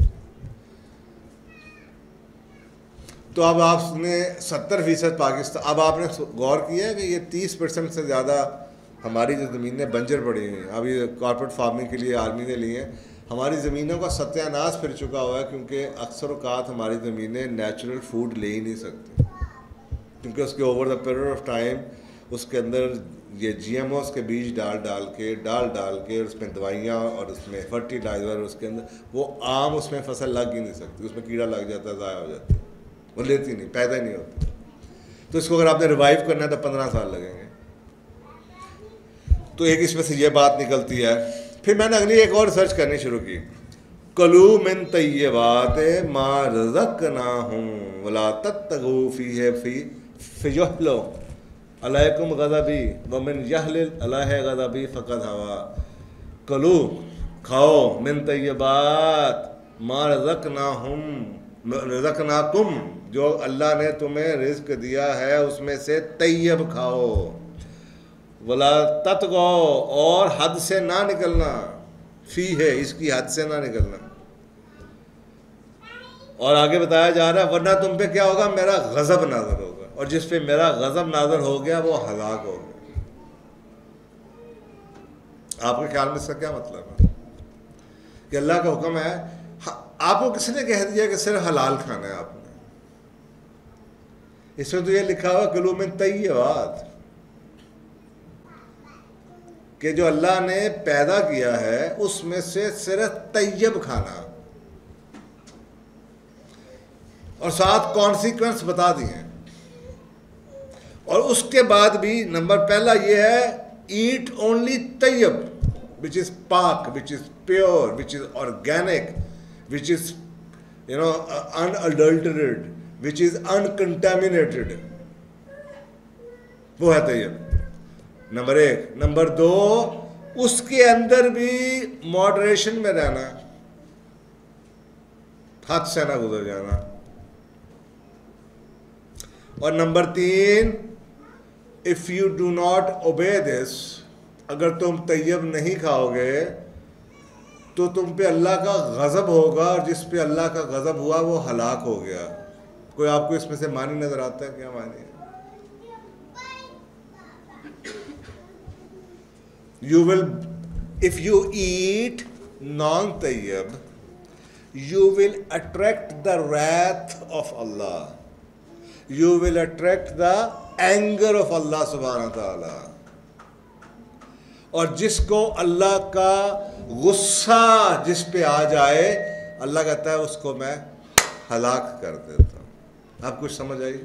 A: तो अब आपने सत्तर फीसद पाकिस्तान, अब आपने गौर किया है कि ये तीस परसेंट से ज़्यादा हमारी जो ज़मीनें बंजर पड़ी हुई हैं, अभी कॉर्पोरेट फार्मिंग के लिए आर्मी ने लिए हैं, हमारी ज़मीनों का सत्यानाश फिर चुका हुआ है, क्योंकि अक्सर औक़ात हमारी ज़मीनें नेचुरल फूड ले ही नहीं सकती, क्योंकि उसके over the period of time उसके अंदर ये जीएमओस के बीज डाल डाल के डाल डाल के उसमें दवाइयाँ और उसमें फर्टिलाइज़र, उसके अंदर वो आम उसमें फसल लग ही नहीं सकती, उसमें कीड़ा लग जाता है, ज़ाया हो जाती है, वो लेती नहीं, पैदा ही नहीं होती। तो इसको अगर आपने रिवाइव करना है तो पंद्रह साल लगेंगे। तो एक इसमें से ये बात निकलती है। फिर मैंने अगली एक और रिसर्च करनी शुरू की, कलू मिन तय्यबात मा रज़क़नाहुम वला तत्तगू फीहि फी फियहलो अलैकुम गज़बी व मिन यहलिल अलैहि गज़बी फ़क़द हवा। कलू खाओ, मिन तय्यबात मा रज़क़नाहुम रज़क़नाकुम, जो अल्लाह ने तुम्हें रिज़्क़ दिया है उसमें से तय्यब खाओ, वला तत्गौ, और हद से ना निकलना, फी है इसकी हद से ना निकलना। और आगे बताया जा रहा है वरना तुम पे क्या होगा, मेरा गज़ब नाज़िल होगा, और जिस पे मेरा गज़ब नाज़िल हो गया वो हलाक हो गया। आपके ख्याल में इसका क्या मतलब है कि अल्लाह का हुक्म है, आपको किसने कह दिया कि सिर्फ हलाल खाना है आपने? इसमें तो ये लिखा हुआ कलू मिन तय्यबात, कि जो अल्लाह ने पैदा किया है उसमें से सिर्फ तय्यब खाना, और साथ कॉन्सिक्वेंस बता दिए। और उसके बाद भी नंबर पहला ये है, eat only Tayyib which is पाक, which is pure, which is organic, which is you know unadulterated, which is uncontaminated, वो है तय्यब, नंबर एक। नंबर दो, उसके अंदर भी मॉडरेशन में रहना, हद से ना गुजर जाना। और नंबर तीन, if you do not obey this, अगर तुम तय्यब नहीं खाओगे तो तुम पे अल्लाह का गज़ब होगा, और जिस पे अल्लाह का गज़ब हुआ वो हलाक हो गया। कोई आपको इसमें से मानी नजर आता है? क्या मानी है? You will, if you eat non-tayyib, you will attract the wrath of Allah. You will attract the anger of Allah subhanahu wa ta'ala. और जिसको अल्लाह का गुस्सा जिस पे आ जाए, अल्लाह कहता है उसको मैं हलाक कर देता हूँ। आप कुछ समझ आई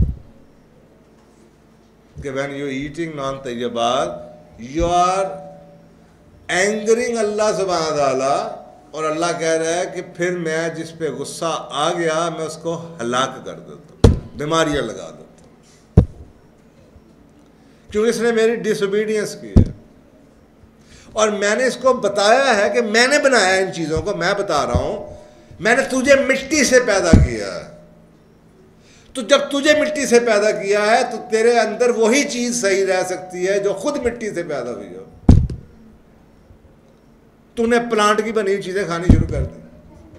A: कि when you eating non-tayyibat, you are angering अल्लाह सुब्हानहू व तआला, और अल्लाह कह रहा है कि फिर मैं जिस पे गुस्सा आ गया मैं उसको हलाक कर देता हूँ, बीमारियां लगा देता हूँ, क्योंकि इसने मेरी डिसोबीडियंस की है। और मैंने इसको बताया है कि मैंने बनाया इन चीज़ों को, मैं बता रहा हूँ मैंने तुझे मिट्टी से पैदा किया है, तो जब तुझे मिट्टी से पैदा किया है तो तेरे अंदर वही चीज सही रह सकती है जो खुद मिट्टी से पैदा हुई हो। तूने प्लांट की बनी हुई चीजें खानी शुरू कर दी,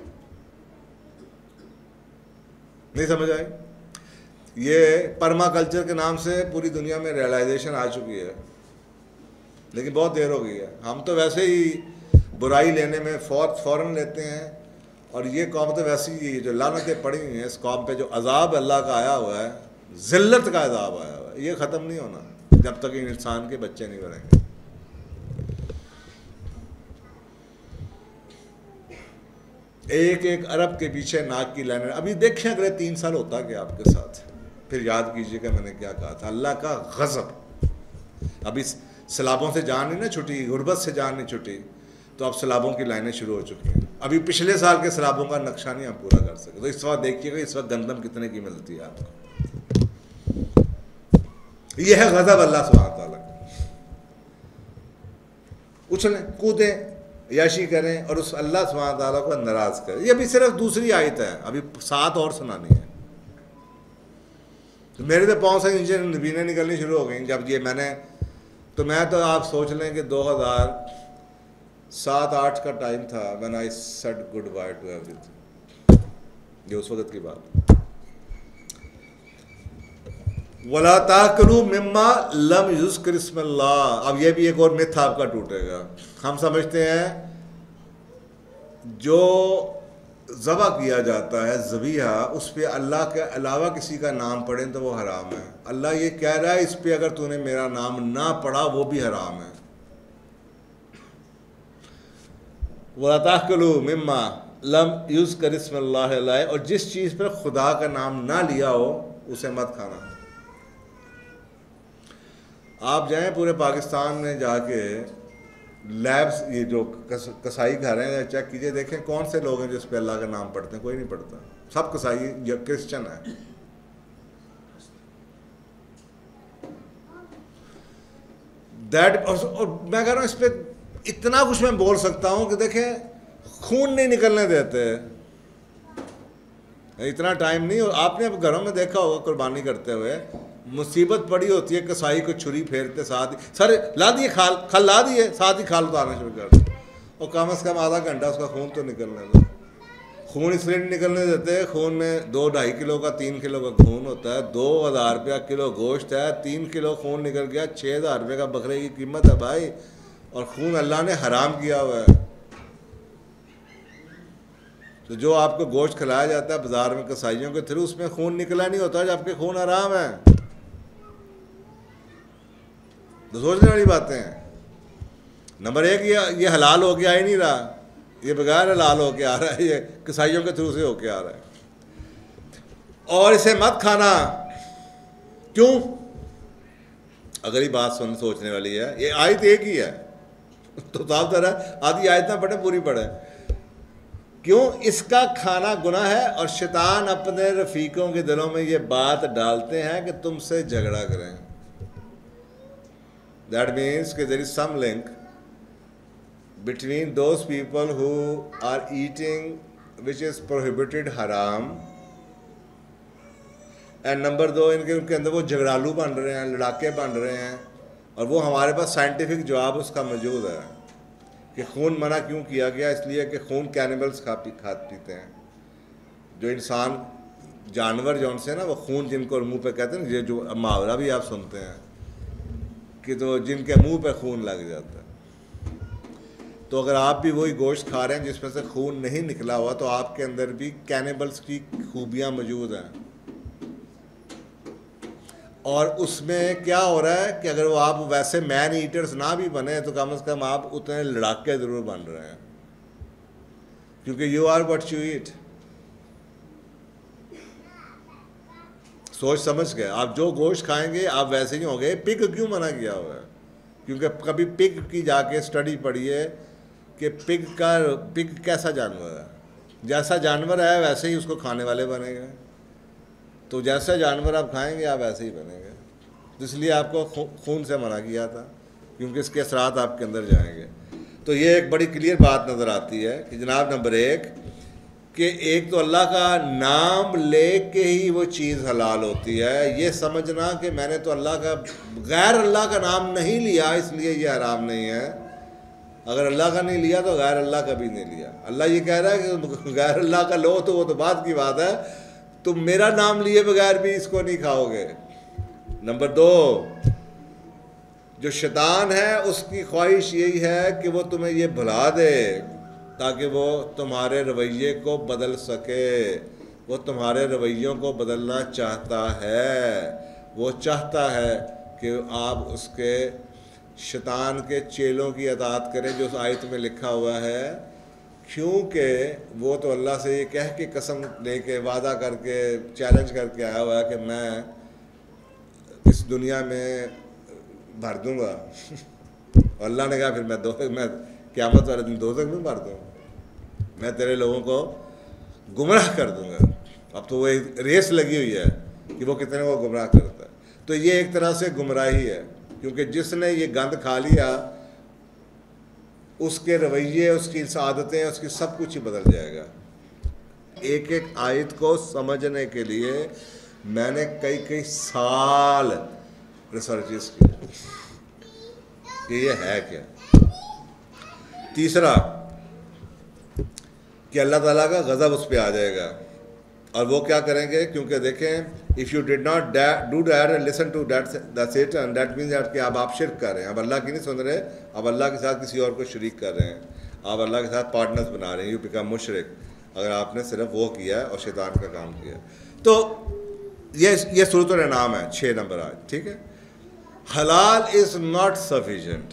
A: नहीं समझ आई? ये पर्माकल्चर के नाम से पूरी दुनिया में रियलाइजेशन आ चुकी है, लेकिन बहुत देर हो गई है। हम तो वैसे ही बुराई लेने में फौर फौरन लेते हैं, और ये कौम तो वैसी ही जो लानतें पड़ी हुई हैं, इस कौम पे जो अजाब अल्लाह का आया हुआ है, जिल्लत का अजाब आया हुआ है, ये ख़त्म नहीं होना जब तक इन इंसान के बच्चे नहीं बनेंगे। एक एक अरब के पीछे नाक की लाइन। अभी देखें अगले तीन साल होता क्या आपके साथ, फिर याद कीजिएगा मैंने क्या कहा था। अल्लाह का गज़ब। अभी सैलाबों से जान नहीं ना छुटी, गुर्बत से जान नहीं छुटी, तो अब सैलाबों की लाइनें शुरू हो चुकी हैं। अभी पिछले साल के सैलाबों का नक्शा नहीं हम पूरा कर सके, तो इस वक्त देखिएगा इस वक्त गंदम कितने की मिलती है आपको। यह है गज़ब अल्लाह सुब्हानहू व तआला। उछलें कूदें याशी करें और उस अल्लाह सुब्हानहू व तआला को नाराज करें। ये अभी सिर्फ दूसरी आयत है, अभी सात और सुनानी है। तो मेरे तो पाँव से नीचे नबीनें निकलनी शुरू हो गई जब ये मैंने, तो मैं तो आप सोच लें कि दो हज़ार सात आठ का टाइम था when I said goodbye to everything, ये उस वक्त की बात। वला ताकलू मिम्मा लम युज़कर इस्मिल्लाह। अब ये भी एक और मिथ आपका टूटेगा। हम समझते हैं जो ज़बह किया जाता है ज़बीहा, उस पर अल्लाह के अलावा किसी का नाम पढ़े तो वो हराम है। अल्लाह ये कह रहा है इस पर अगर तूने मेरा नाम ना पढ़ा वो भी हराम है। वला ताकलू मिम्मा लम युज़कर इस्मिल्लाह अलैहि, और जिस चीज़ पर खुदा का नाम ना लिया हो उसे मत खाना। आप जाएं पूरे पाकिस्तान में जाके लैब्स ये जो कस, कसाई घर हैं चेक कीजिए, देखें कौन से लोग हैं जो इस पे अल्लाह का नाम पढ़ते हैं, कोई नहीं पढ़ता, सब कसाई या क्रिश्चियन है। दैट और, और मैं कह रहा हूँ इस पर इतना कुछ मैं बोल सकता हूँ कि देखें खून नहीं निकलने देते, इतना टाइम नहीं। और आपने अब घरों में देखा होगा कुर्बानी करते हुए, मुसीबत पड़ी होती है, कसाई को छुरी फेरते साथ ही सर ला दिए खाल खाल ला दिए, साथ ही खाल उतारना शुरू कर दिए, और कम अज़ कम आधा घंटा उसका खून तो निकलने दो। खून इसलिए नहीं निकलने देते, खून में दो ढाई किलो का तीन किलो का खून होता है, दो हज़ार रुपया किलो गोश्त है, तीन किलो खून निकल गया, छः हज़ार रुपये का बकरे की कीमत है भाई, और खून अल्लाह ने हराम किया हुआ है। तो जो आपको गोश्त खिलाया जाता है बाजार में कसाईयों के थ्रू, उसमें खून निकला नहीं होता जबकि खून हराम है। तो सोचने वाली बातें हैं। नंबर एक, ये ये हलाल हो के आ ही नहीं रहा, ये बगैर हलाल हो के आ रहा है, ये कसाईयों के थ्रू से होके आ रहा है। और इसे मत खाना, क्यों? अगर ये बात सुन सोचने वाली है, ये आयत एक ही है तो साफ तरह आधी आयत ना पढ़े पूरी पढ़े। क्यों? इसका खाना गुनाह है, और शैतान अपने रफीकों के दिलों में ये बात डालते हैं कि तुमसे झगड़ा करें। दैट मीन्स कि there is some link between those people who are eating which is prohibited haram, and number दो, इनके उनके अंदर वो झगड़ालू बन रहे हैं, लड़ाके बन रहे हैं, और वो हमारे पास साइंटिफिक जवाब उसका मौजूद है कि खून मना क्यों किया गया। इसलिए कि खून कैनिबल्स खा पी खा पीते हैं, जो इंसान जानवर जो उनसे ना वो खून जिनको मुंह पे कहते हैं ना, ये जो मुहावरा भी आप सुनते हैं कि तो जिनके मुंह पे खून लग जाता है। तो अगर आप भी वही गोश्त खा रहे हैं जिसमें से खून नहीं निकला हुआ, तो आपके अंदर भी कैनिबल्स की खूबियां मौजूद हैं। और उसमें क्या हो रहा है कि अगर वो आप वैसे मैन ईटर्स ना भी बने तो कम से कम आप उतने लड़ाके जरूर बन रहे हैं, क्योंकि you are what you eat. सोच समझ के आप जो गोश्त खाएंगे आप वैसे ही होंगे। पिग क्यों मना किया हुआ है? क्योंकि कभी पिग की जाके स्टडी पढ़िए कि पिग का पिग कैसा जानवर है, जैसा जानवर है वैसे ही उसको खाने वाले बनेंगे। तो जैसा जानवर आप खाएंगे आप वैसे ही बनेंगे। तो इसलिए आपको खून से मना किया था, क्योंकि इसके असरात आपके अंदर जाएंगे। तो ये एक बड़ी क्लियर बात नज़र आती है कि जनाब नंबर एक कि एक तो अल्लाह का नाम ले के ही वो चीज़ हलाल होती है। ये समझना कि मैंने तो अल्लाह का गैर अल्लाह का नाम नहीं लिया इसलिए ये हराम नहीं है। अगर अल्लाह का नहीं लिया तो गैर अल्लाह का भी नहीं लिया। अल्लाह ये कह रहा है कि गैर अल्लाह का लो तो वो तो बात की बात है, तुम मेरा नाम लिए बगैर भी इसको नहीं खाओगे। नंबर दो, जो शैतान है उसकी ख्वाहिश यही है कि वो तुम्हें ये भुला दे ताकि वो तुम्हारे रवैये को बदल सके। वो तुम्हारे रवैयों को बदलना चाहता है। वो चाहता है कि आप उसके शैतान के चेलों की अताअत करें, जो उस आयत में लिखा हुआ है, क्योंकि वो तो अल्लाह से ये कह के कसम लेके वादा करके चैलेंज करके आया हुआ है कि मैं इस दुनिया में भर दूंगा। अल्लाह ने कहा फिर मैं दो मैं क़यामत वाले दिन दोज़ख में भर दूंगा, मैं तेरे लोगों को गुमराह कर दूंगा। अब तो वो एक रेस लगी हुई है कि वो कितने को गुमराह करता है। तो ये एक तरह से गुमराही है, क्योंकि जिसने ये गंद खा लिया उसके रवैये, उसकी आदतें, उसकी सब कुछ ही बदल जाएगा। एक एक आयत को समझने के लिए मैंने कई कई साल रिसर्चेस की कि ये है क्या। तीसरा कि अल्लाह ताला का गज़ब उस पर आ जाएगा, और वो क्या करेंगे, क्योंकि देखें if you did not do that and listen to that the Satan, that means that कि अब आप शिरक कर रहे हैं, अब अल्लाह की नहीं सुन रहे, अब अल्लाह के साथ किसी और को शरीक कर रहे हैं, आप अल्लाह के साथ पार्टनर्स बना रहे हैं, यू बिकम मुशरिक, अगर आपने सिर्फ वो किया है और शैतान का काम किया। तो ये ये सूरत अल-अनाम है, छः नंबर आज, ठीक है। हलाल इज़ नॉट सफिशेंट।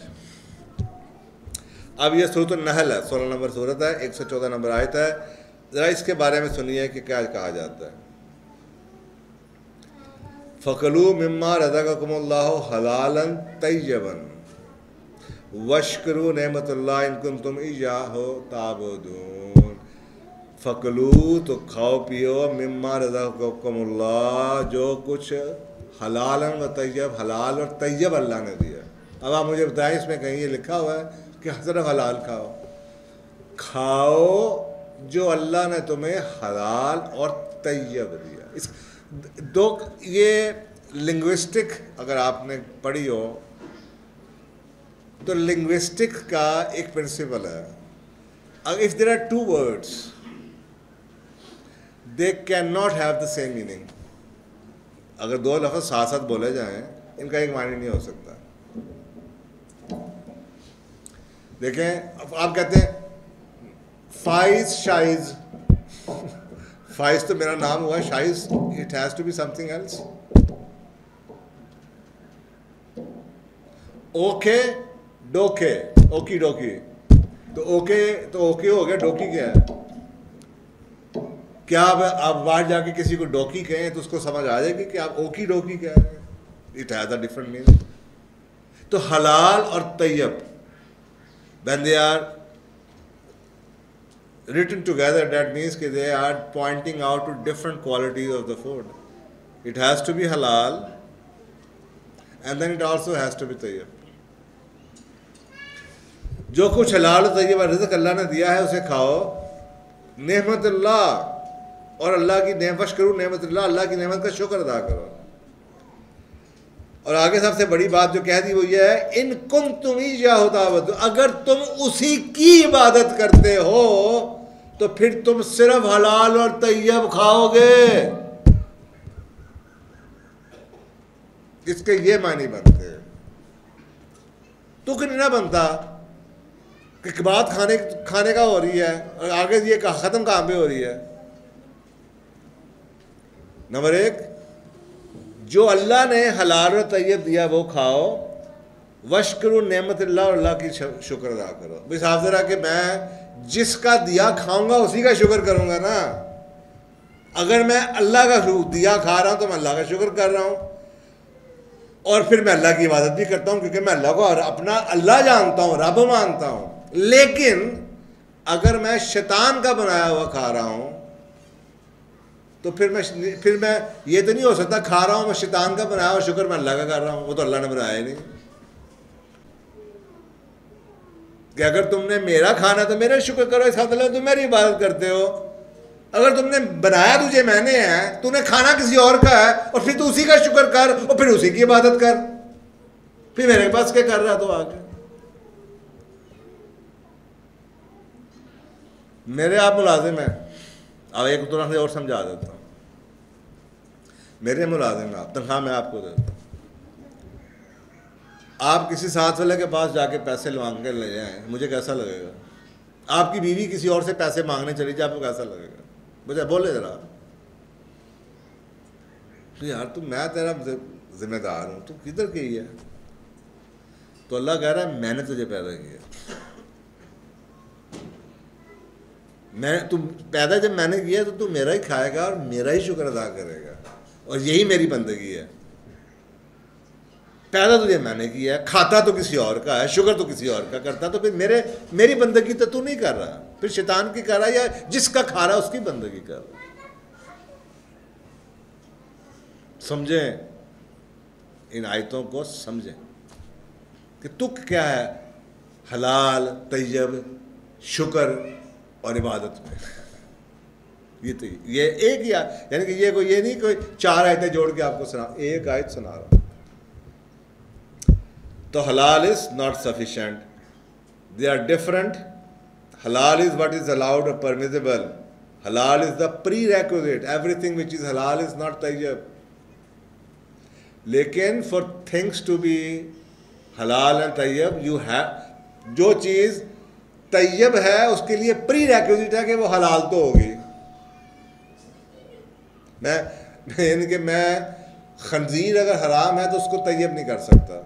A: अब ये सूरत अन-नहल है, सोलह नंबर सूरत है, एक सौ चौदह नंबर आयत है। ज़रा इसके बारे में सुनिए कि क्या कहा जाता है। फ़कलू मिम्मा रज़क़कुमुल्लाहु हलालन तय्यबन वश्कुरू नेमतुल्लाह इन कुंतुम इय्याहु ताबुदून। फ़कलू तो खाओ पियो मिम्मा रज़क़कुमुल्लाह जो कुछ हलालन व तय्यब, हलाल और तय्यब अल्लाह ने दिया। अब आप मुझे बताएं इसमें कहीं ये लिखा हुआ है कि सिर्फ हलाल खाओ? खाओ जो अल्लाह ने तुम्हें हलाल और तय्यब दिया। इस दो ये लिंग्विस्टिक अगर आपने पढ़ी हो तो लिंग्विस्टिक का एक प्रिंसिपल है, if there are two words they can not have the same meaning. अगर दो लफ्ज़ साथ साथ बोले जाएं इनका एक मानी नहीं हो सकता। देखें, आप कहते हैं फाइज शाइज, फाइज तो मेरा नाम हुआ, शाइज it has to be something else. Okay dokey, okey डोकी, तो ओके तो ओके हो गया, डोकी क्या है? क्या आप, आप बाहर जाके किसी को डोकी कहें तो उसको समझ आ जाएगी कि आप ओकी डोकी क्या है? It has a different meaning. तो हलाल और तय्यब when they are written together, that means that they are pointing out to different qualities of the food. It has to be halal and then it also has to be tayyib. जो कुछ हलाल और तय्यब रिज़्क़ अल्लाह ने दिया है उसे खाओ। नेमतुल्लाह, और अल्लाह की नेमत, वश्कुरू नेमतुल्लाह, अल्लाह की नेमत का शुक्र अदा करो। और आगे सबसे बड़ी बात जो कह दी वो ये है, इन कुंतुम इय्याहु ताबुदून, अगर तुम उसी की इबादत करते हो तो फिर तुम सिर्फ हलाल और तय्यब खाओगे। इसके ये मानी बनते हैं। तो कि ना बनता कि बात खाने खाने का हो रही है और आगे ये खत्म कहाँ पे हो रही है? नंबर एक, जो अल्लाह ने हलाल और तय्यब दिया वो खाओ। वश्कुरू नेमतुल्लाह, और अल्लाह की शुक्र अदा करो। इस हाफ जरा कि मैं जिसका दिया खाऊंगा उसी का शुक्र करूंगा ना। अगर मैं अल्लाह का दिया खा रहा हूं तो मैं अल्लाह का शुक्र कर रहा हूं और फिर मैं अल्लाह की इबादत भी करता हूं क्योंकि मैं अल्लाह को अपना अल्लाह जानता हूं, रब मानता हूं। लेकिन अगर मैं शैतान का बनाया हुआ खा रहा हूं तो फिर मैं फिर मैं ये तो नहीं हो सकता खा रहा हूं मैं शैतान का बनाया हुआ, शुक्र मैं अल्लाह का कर रहा हूं। वो तो अल्लाह ने बनाया ही नहीं। कि अगर तुमने मेरा खाना तो मेरा शुक्र करो, इस मतलब तुम मेरी इबादत करते हो। अगर तुमने बनाया तुझे मैंने है, तूने खाना किसी और का है और फिर तू उसी का शुक्र कर और फिर उसी की इबादत कर, फिर मेरे पास क्या कर रहा तो आगे। मेरे आप मुलाजिम हैं, अब एक तरह से और समझा देता हूँ। मेरे मुलाजिम हैं आप, तनख्वाह मैं आपको देता हूँ। आप किसी साथ वाले के पास जाके पैसे मांग के ले जाएं, मुझे कैसा लगेगा? आपकी बीवी किसी और से पैसे मांगने चली जाए, आपको कैसा लगेगा? मुझे बोले जरा। तो यार तू, मैं तेरा जिम्मेदार हूँ, तू किधर की है? तो अल्लाह कह रहा है मैंने तुझे पैदा किया। मैं तुम पैदा जब मैंने किया तो तू मेरा ही खाएगा और मेरा ही शुक्र अदा करेगा, और यही मेरी बंदगी है। पैदा तुझे मैंने किया है, खाता तो किसी और का है, शुक्र तो किसी और का करता, तो फिर मेरे मेरी बंदगी तो तू नहीं कर रहा, फिर शैतान की कर रहा है या जिसका खा रहा है उसकी बंदगी कर रहा। समझें, इन आयतों को समझें कि तुक क्या है हलाल, तय्यब, शुक्र और इबादत में। ये तो ये एक ही, यानी कि ये कोई ये नहीं कोई चार आयतें जोड़ के आपको सुना, एक आयत सुना रहा। तो हलाल is not sufficient, they are different. हलाल इज व्हाट इज अलाउड और परमिसिबल, हलाल is the prerequisite, everything which is हलाल इज नॉट तय्यब। लेकिन फॉर थिंग्स टू बी हलाल एंड तय्यब यू हैव, जो चीज़ तय्यब है उसके लिए प्री रेक्विजिट है कि वो हलाल तो होगी। मैं यानी कि मैं खंजीर अगर हराम है तो उसको तय्यब नहीं कर सकता।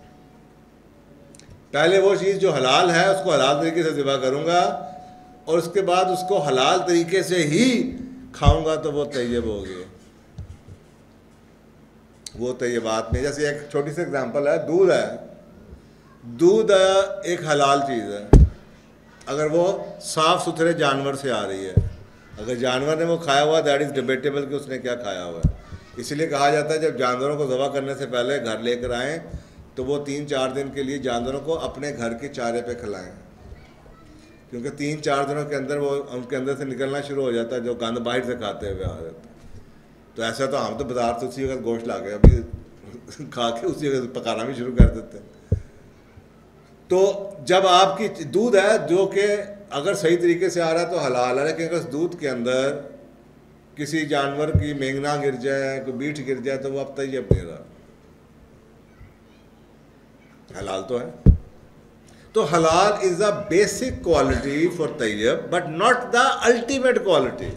A: पहले वो चीज़ जो हलाल है उसको हलाल तरीके से ज़िबा करूँगा और उसके बाद उसको हलाल तरीके से ही खाऊंगा तो वो तय्यब होगी। वो तैयबात में, जैसे एक छोटी सी एग्जांपल है, दूध है, दूध एक हलाल चीज़ है अगर वो साफ़ सुथरे जानवर से आ रही है। अगर जानवर ने वो खाया हुआ, दैट इज़ डिबेटेबल कि उसने क्या खाया हुआ है। इसीलिए कहा जाता है जब जानवरों को ज़बह करने से पहले घर लेकर आएँ तो वो तीन चार दिन के लिए जानवरों को अपने घर के चारे पे खिलाएं, क्योंकि तीन चार दिनों के अंदर वो उनके अंदर से निकलना शुरू हो जाता है जो गंद बाहर से खाते हुए आ जाता है। तो ऐसा तो हम तो बाजार से उसी वक्त गोश्त ला के अभी खा के उसी वक्त पकाना भी शुरू कर देते हैं। तो जब आपकी दूध है जो कि अगर सही तरीके से आ रहा है तो हलाल है, लेकिन अगर उस दूध के अंदर किसी जानवर की मेंगना गिर जाए, कोई बीठ गिर जाए तो वो अब तैयब नहीं रहा, हलाल तो है। तो हलाल is a basic quality for तैयब but not the ultimate quality.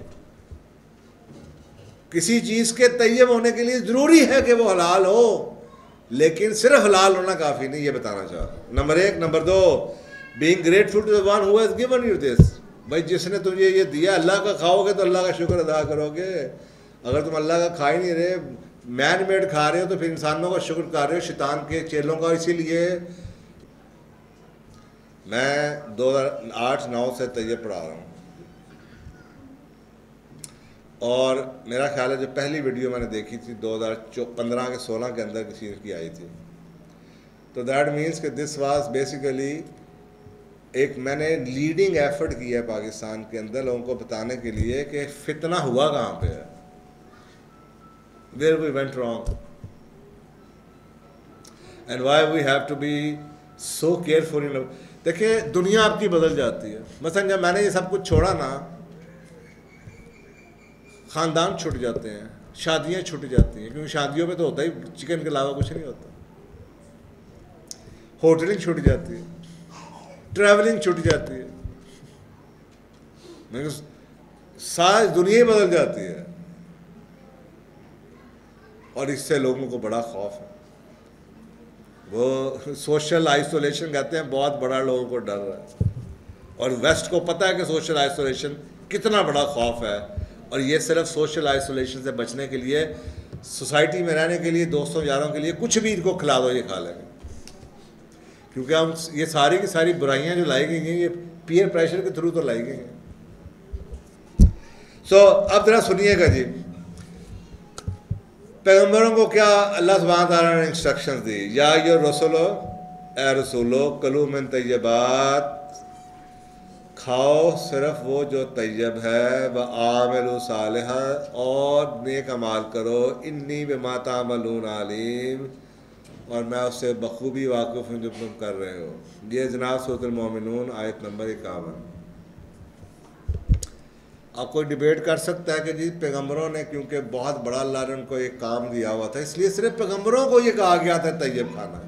A: किसी चीज के तैयब होने के लिए जरूरी है कि वो हलाल हो, लेकिन सिर्फ हलाल होना काफी नहीं, ये बताना चाह रहा हूं। नंबर एक। नंबर दो, being grateful to the one who has given you this. भाई जिसने तुझे ये दिया, अल्लाह का खाओगे तो अल्लाह का शुक्र अदा करोगे। अगर तुम अल्लाह का खा ही नहीं रहे, मैन मेड खा रहे हो, तो फिर इंसानों का शुक्र कर रहे हो, शैतान के चेलों का। इसीलिए मैं दो हज़ार आठ नौ से तैयब पढ़ा रहा हूँ, और मेरा ख्याल है जो पहली वीडियो मैंने देखी थी दो हज़ार पंद्रह के सोलह के अंदर किसी की आई थी, तो दैट मीन्स कि दिस वाज बेसिकली एक मैंने लीडिंग एफर्ट किया है पाकिस्तान के अंदर लोगों को बताने के लिए कि फितना हुआ कहाँ पे है, where we went wrong and why we have to be so careful in. देखिए दुनिया आपकी बदल जाती है। मसलन जब मैंने ये सब कुछ छोड़ा ना, ख़ानदान छूट जाते हैं, शादियां छूट जाती हैं, क्योंकि शादियों में तो होता ही चिकन के अलावा कुछ नहीं होता। होटलिंग छूट जाती है, ट्रैवलिंग छूट जाती है, मैं सारी दुनिया ही बदल जाती है, और इससे लोगों को बड़ा खौफ है। वो सोशल आइसोलेशन कहते हैं, बहुत बड़ा लोगों को डर रहा है, और वेस्ट को पता है कि सोशल आइसोलेशन कितना बड़ा खौफ है। और ये सिर्फ सोशल आइसोलेशन से बचने के लिए, सोसाइटी में रहने के लिए, दोस्तों यारों के लिए कुछ भी इनको खिला दो ये खा लेंगे, क्योंकि हम ये सारी की सारी बुराइयां जो लाई गई हैं ये पीयर प्रेशर के थ्रू तो लाई गई हैं। सो so, अब जरा सुनिएगा जी, पैगम्बरों को क्या अल्लाह सुब्हानहू व तआला ने इंस्ट्रक्शंस दी। या यो रसूलो, ए रसूलो, कलू मिन तय्यबात, खाओ सिर्फ वो जो तैयब है, व आमिलू सालिहा, और नेक अमाल करो, इन्नी बिमा तामलून आलीम, और मैं उससे बखूबी वाकिफ़ हूँ जो तुम कर रहे हो। ये जनाब सूरह मोमिनून आयत नंबर इक्यावन। आप कोई डिबेट कर सकता है कि जी पैगम्बरों ने, क्योंकि बहुत बड़ा अल्लाह ने उनको एक काम दिया हुआ था, इसलिए सिर्फ पैगम्बरों को ये कहा गया था तैयब खाना।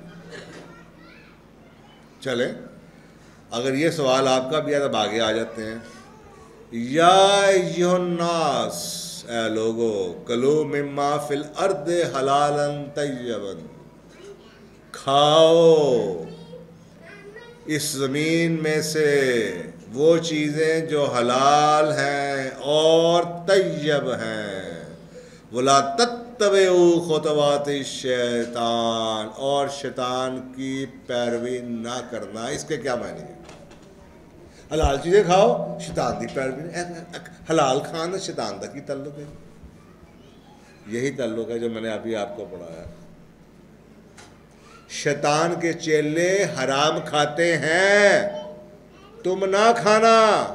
A: चले, अगर ये सवाल आपका भी है तब आगे आ जाते हैं। या युन्नास, ए लोगो, कलो मिम्मा फिल अर्द हलालन तय्यबन, खाओ इस ज़मीन में से वो चीज़ें जो हलाल हैं और तय्यब हैं। वला तत्तबिउ खुतवाति शैतान, और शैतान की पैरवी ना करना। इसके क्या मायने हैं? हलाल चीज़ें खाओ, शैतान की पैरवी, हलाल खाना शैतान तक ही तल्लुक है। यही तल्लुक है जो मैंने अभी आपको पढ़ाया। शैतान के चेले हराम खाते हैं, तुम ना खाना,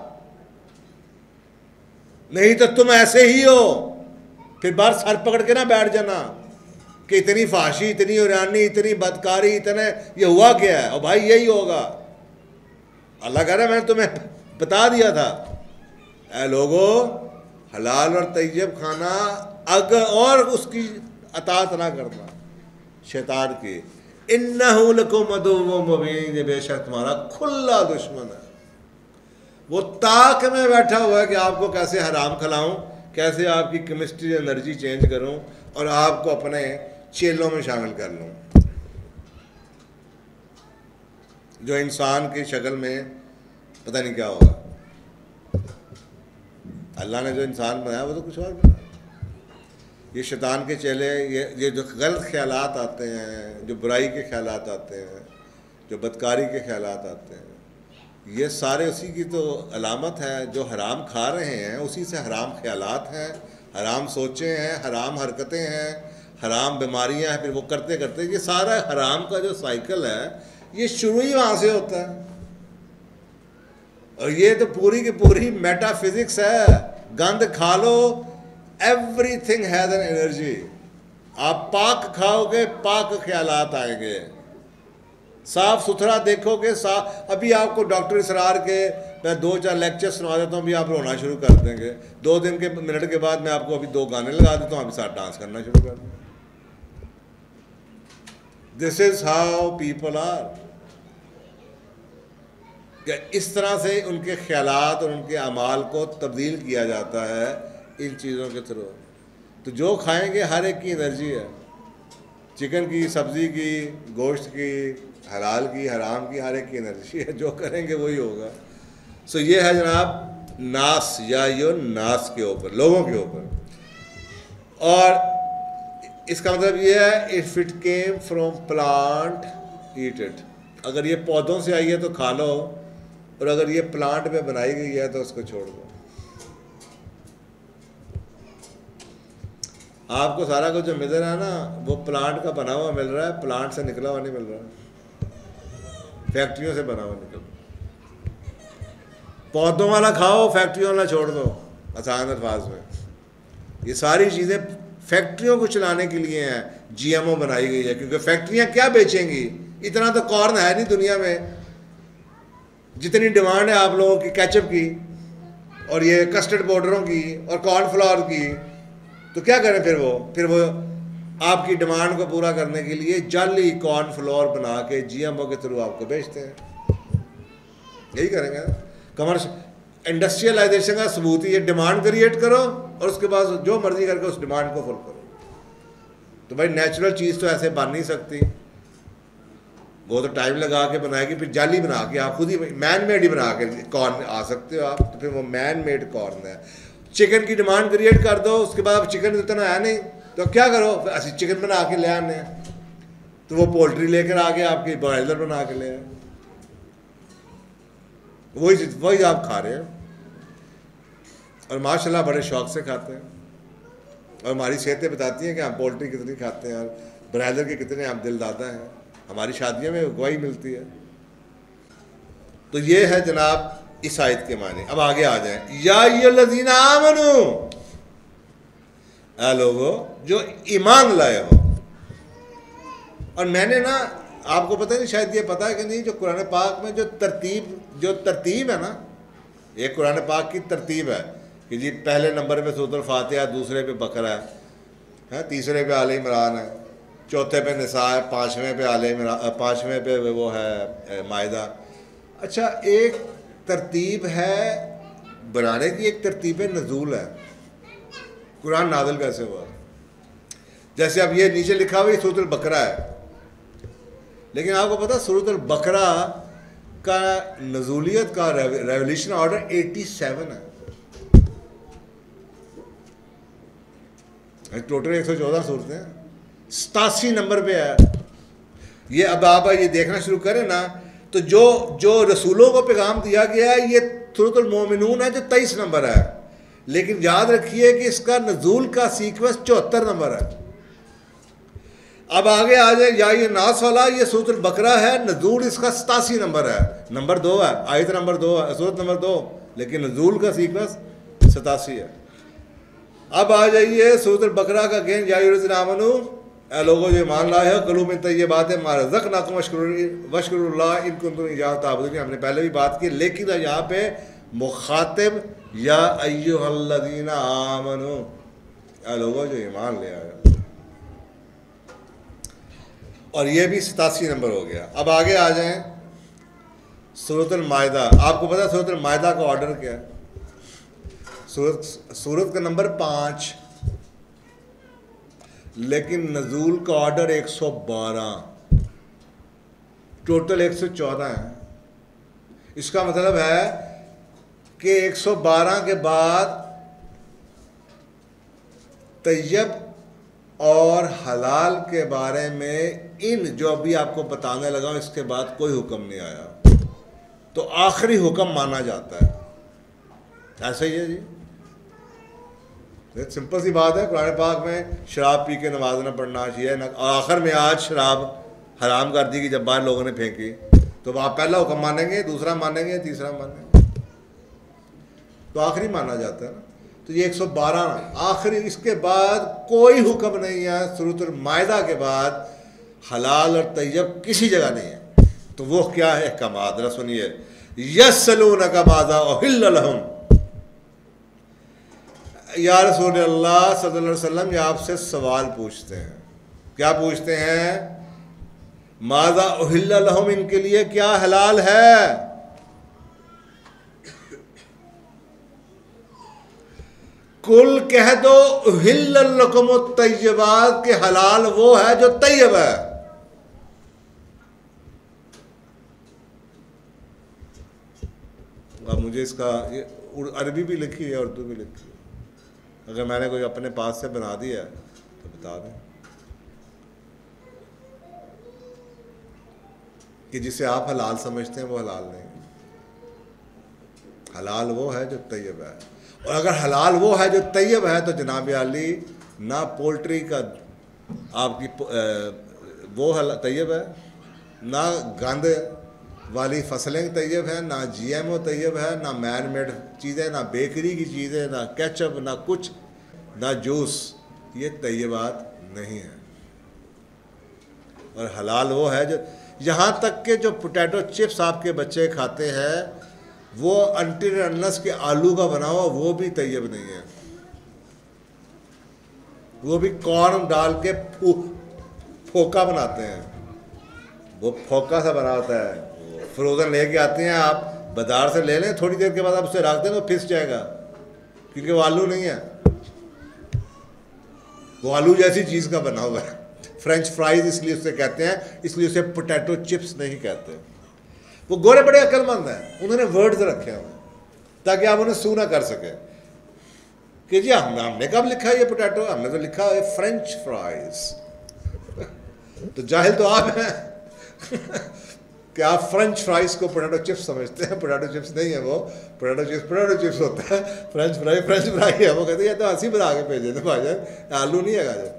A: नहीं तो तुम ऐसे ही हो। फिर बार सर पकड़ के ना बैठ जाना कि इतनी फाशी, इतनी ईरानी, इतनी बदकारी, इतने ये हुआ क्या है, और भाई यही होगा। अल्लाह कह रहा है मैंने तुम्हें बता दिया था, ऐ लोगो, हलाल और तैयब खाना, अगर और उसकी अतात ना करना शैतान की। इन्नहु लकुम अदुव्वुम मुबीन, बेशक तुम्हारा खुला दुश्मन है। वो ताक में बैठा हुआ है कि आपको कैसे हराम खिलाऊं, कैसे आपकी केमिस्ट्री एनर्जी चेंज करूं और आपको अपने चेलों में शामिल कर लूं। जो इंसान की शक्ल में पता नहीं क्या होगा। अल्लाह ने जो इंसान बनाया वो तो कुछ और बनाया। ये शैतान के चेले, ये ये जो गलत ख्यालात आते हैं, जो बुराई के ख्यालात आते हैं, जो बदकारी के ख्यालात आते हैं, ये सारे उसी की तो अलामत है। जो हराम खा रहे हैं उसी से हराम ख्यालात हैं, हराम सोचें हैं, हराम हरकतें हैं, हराम बीमारियां हैं, फिर वो करते करते ये सारा हराम का जो साइकिल है ये शुरू ही वहाँ से होता है। और ये तो पूरी की पूरी मेटाफिजिक्स है। गंद खा लो, एवरीथिंग हैज एन एनर्जी। आप पाक खाओगे, पाक ख्यालात आएंगे। साफ सुथरा देखोगे, साफ। अभी आपको डॉक्टर इसरार के मैं दो चार लेक्चर सुना देता हूँ, अभी आप रोना शुरू कर देंगे। दो दिन के मिनट के बाद मैं आपको अभी दो गाने लगा देता हूँ, अभी साथ डांस करना शुरू कर दें। This is how people are. क्या इस तरह से उनके ख्यालात और उनके अमाल को तब्दील किया जाता है इन चीज़ों के थ्रू। तो जो खाएंगे हर एक की एनर्जी है, चिकन की, सब्ज़ी की, गोश्त की, हलाल की, हराम की, हर एक की एनर्जी है। जो करेंगे वही होगा। सो ये है जनाब नास, या यो नास के ऊपर, लोगों के ऊपर। और इसका मतलब ये है if it came from plant eat it. अगर ये पौधों से आई है तो खा लो, और अगर ये प्लांट पे बनाई गई है तो उसको छोड़ दो। आपको सारा कुछ जो मिल रहा है ना, वो प्लांट का बना हुआ मिल रहा है, प्लांट से निकला हुआ नहीं मिल रहा, फैक्ट्रियों से बना हुआ निकल। पौधों वाला खाओ, फैक्ट्रियों वाला छोड़ दो, आसान अल्फाज में। ये सारी चीज़ें फैक्ट्रियों को चलाने के लिए हैं, जीएमओ बनाई गई है। क्योंकि फैक्ट्रियां क्या बेचेंगी? इतना तो कॉर्न है नहीं दुनिया में जितनी डिमांड है आप लोगों की केचप की और ये कस्टर्ड पाउडरों की और कॉर्नफ्लावर की। तो क्या करें फिर वो फिर वो आपकी डिमांड को पूरा करने के लिए जाली कॉर्नफ्लावर बना के जीएमओ के थ्रू आपको बेचते हैं। यही करेंगे कमर्शियल इंडस्ट्रियलाइजेशन का सबूत ही ये। डिमांड क्रिएट करो और उसके बाद जो मर्जी करके उस डिमांड को फुल करो। तो भाई नेचुरल चीज़ तो ऐसे बन नहीं सकती, वो तो टाइम लगा के बनाएगी। फिर जाली बना के आप खुद ही मैन मेड ही बना के कॉर्न आ सकते हो आप, तो फिर वो मैन मेड कॉर्न है। चिकन की डिमांड क्रिएट कर दो, उसके बाद अब चिकन इतना है नहीं तो क्या करो, ऐसे चिकन बना के ले आने, तो वो पोल्ट्री लेकर आ गए आपकी, बॉयलर बना के ले आए, वही वही आप खा रहे हैं और माशाल्लाह बड़े शौक से खाते हैं। और हमारी सेहतें बताती हैं कि हम पोल्ट्री कितनी खाते हैं और ब्रॉयलर के कितने हम दिलदादा हैं। हमारी शादियों में गवाही मिलती है। तो ये है जनाब इस आयत के माने। अब आगे आ जाए, या अय्युहल्लज़ीना आमनू, ऐ लोगो जो ईमान लाए हो। और मैंने ना, आपको पता नहीं, शायद ये पता है कि नहीं, जो कुरान पाक में जो तरतीब जो तरतीब है ना, ये कुरान पाक की तरतीब है कि जी पहले नंबर पे सूरह फातिहा, दूसरे पे बकरा है, है तीसरे पे आले इमरान है, चौथे पे निसा है, पाँचवें पे आले इमरान, पाँचवें पे वो है मायदा। अच्छा, एक तरतीब है बनाने की, एक तरतीब नज़ूल है। कुरान नाज़िल कैसे हुआ? जैसे अब ये नीचे लिखा हुआ सूरह बकरा है, लेकिन आपको पता सूरह बकरा का नज़ूलियत का रेवोल्यूशन ऑर्डर सत्तासी है। टोटल एक सौ चौदह सूरतें हैं, सतासी नंबर पे है ये। अब आप ये देखना शुरू करें ना, तो जो जो रसूलों को पैगाम दिया गया है ये सूरतुल मोमिनून है जो तेईस नंबर है, लेकिन याद रखिए कि इसका नज़ूल का सीक्वेंस चौहत्तर नंबर है। अब आगे आ जाए, या ये नास वाला, ये सूरतुल बकरा है, नज़ूल इसका सतासी नंबर है, नंबर दो है, आयत नंबर दो है, सूरत नंबर दो, लेकिन नज़ूल का सीक्वेंस सतासी है। अब आ जाइए सूरतुल बकरा का गेन, या अय्युहल्लज़ीना आमनू, ऐ लोगों जो ईमान लाए हो, कुलू मिन तय्यबाति मा रज़क़नाकुम वश्कुरुल्लाह इन कुंतुम इय्याहु ताबुदून। हमने पहले भी बात की, लेकिन यहाँ पे मुखातिब या अय्युहल्लज़ीना आमनू, ऐ लोगों जो ईमान ले आए। और ये भी सतासी नंबर हो गया। अब आगे आ जाएं सूरतुल माइदा। आपको पता है सूरतुल माइदा का ऑर्डर क्या है? सूरत सूरत का नंबर पाँच, लेकिन नज़ूल का ऑर्डर एक सौ बारह, टोटल एक सौ चौदह है। इसका मतलब है कि एक सौ बारह के बाद तैयब और हलाल के बारे में इन जो अभी आपको बताने लगा हूं इसके बाद कोई हुक्म नहीं आया, तो आखिरी हुक्म माना जाता है। ऐसा ही है जी, सिंपल सी बात है। कुरान पाक में शराब पी के नमाज न पढ़ना चाहिए ना, और आखिर में आज शराब हराम कर दी कि जब बाहर लोगों ने फेंकी, तो आप पहला हुक्म मानेंगे, दूसरा मानेंगे, तीसरा मानेंगे, तो आखिरी माना जाता है ना। तो ये एक सौ बारह आखिरी, इसके बाद कोई हुक्म नहीं है सूरतुल माइदा के बाद हलाल और तैयब किसी जगह नहीं है। तो वो क्या है अहकामात, जरा सुनिए। यस्अलूनका माज़ा उहिल्ल लहुम, या रसूल अल्लाह सल्लल्लाहु अलैहि वसल्लम ये आपसे सवाल पूछते हैं। क्या पूछते हैं? माज़ा उहिल्ल लहुम, इनके लिए क्या हलाल है। कुल कह दो उहिल्ल लकुम तय्यबात, के हलाल वो है जो तैयब है। अब मुझे इसका ये अरबी भी लिखी है, उर्दू भी लिखी है, अगर मैंने कोई अपने पास से बना दिया तो बता दें कि जिसे आप हलाल समझते हैं वो हलाल नहीं। हलाल वो है जो तैयब है, और अगर हलाल वो है जो तैयब है तो जनाब अली ना पोल्ट्री का आपकी वो हल तैयब है, ना गंद वाली फसलें तैयब है, ना जीएमओ तैयब है, ना मैन मेड चीज़ें, ना बेकरी की चीज़ें, ना केचप, ना कुछ, ना जूस, ये तैयबात नहीं है। और हलाल वो है जो, यहाँ तक के जो पोटैटो चिप्स आपके बच्चे खाते हैं वो अंटिल अनलस के आलू का बना हुआ, वो भी तैयब नहीं है। वो भी कॉर्न डाल के फो, फोका बनाते हैं, वो फोका सा बना होता है। फ्रोज़न लेके आते हैं, आप बाजार से ले लें, थोड़ी देर के बाद आप उसे रख दें तो फिस जाएगा, क्योंकि वो आलू नहीं है, वो आलू जैसी चीज़ का बना हुआ है। फ्रेंच फ्राइज इसलिए उसे कहते हैं, इसलिए उसे पोटैटो चिप्स नहीं कहते। वो गोरे बड़े अक्लमंद हैं, उन्होंने वर्ड्स रखे हुए ताकि आप उन्हें सू ना कर सके कि जी हमने हमने कब लिखा है ये पोटैटो, हमने तो लिखा है फ्रेंच फ्राइज। तो जाहिल तो आप हैं कि आप फ्रेंच फ्राइज को पोटैटो चिप्स समझते हैं। पोटैटो चिप्स नहीं है वो, पोटैटो चिप्स पोटैटो चिप्स होता है, फ्रेंच फ्राई फ्रेंच फ्राई है। वो कहते हैं ये तो हंसी बना के भेजे थे भाईजान, आलू नहीं है गाजर।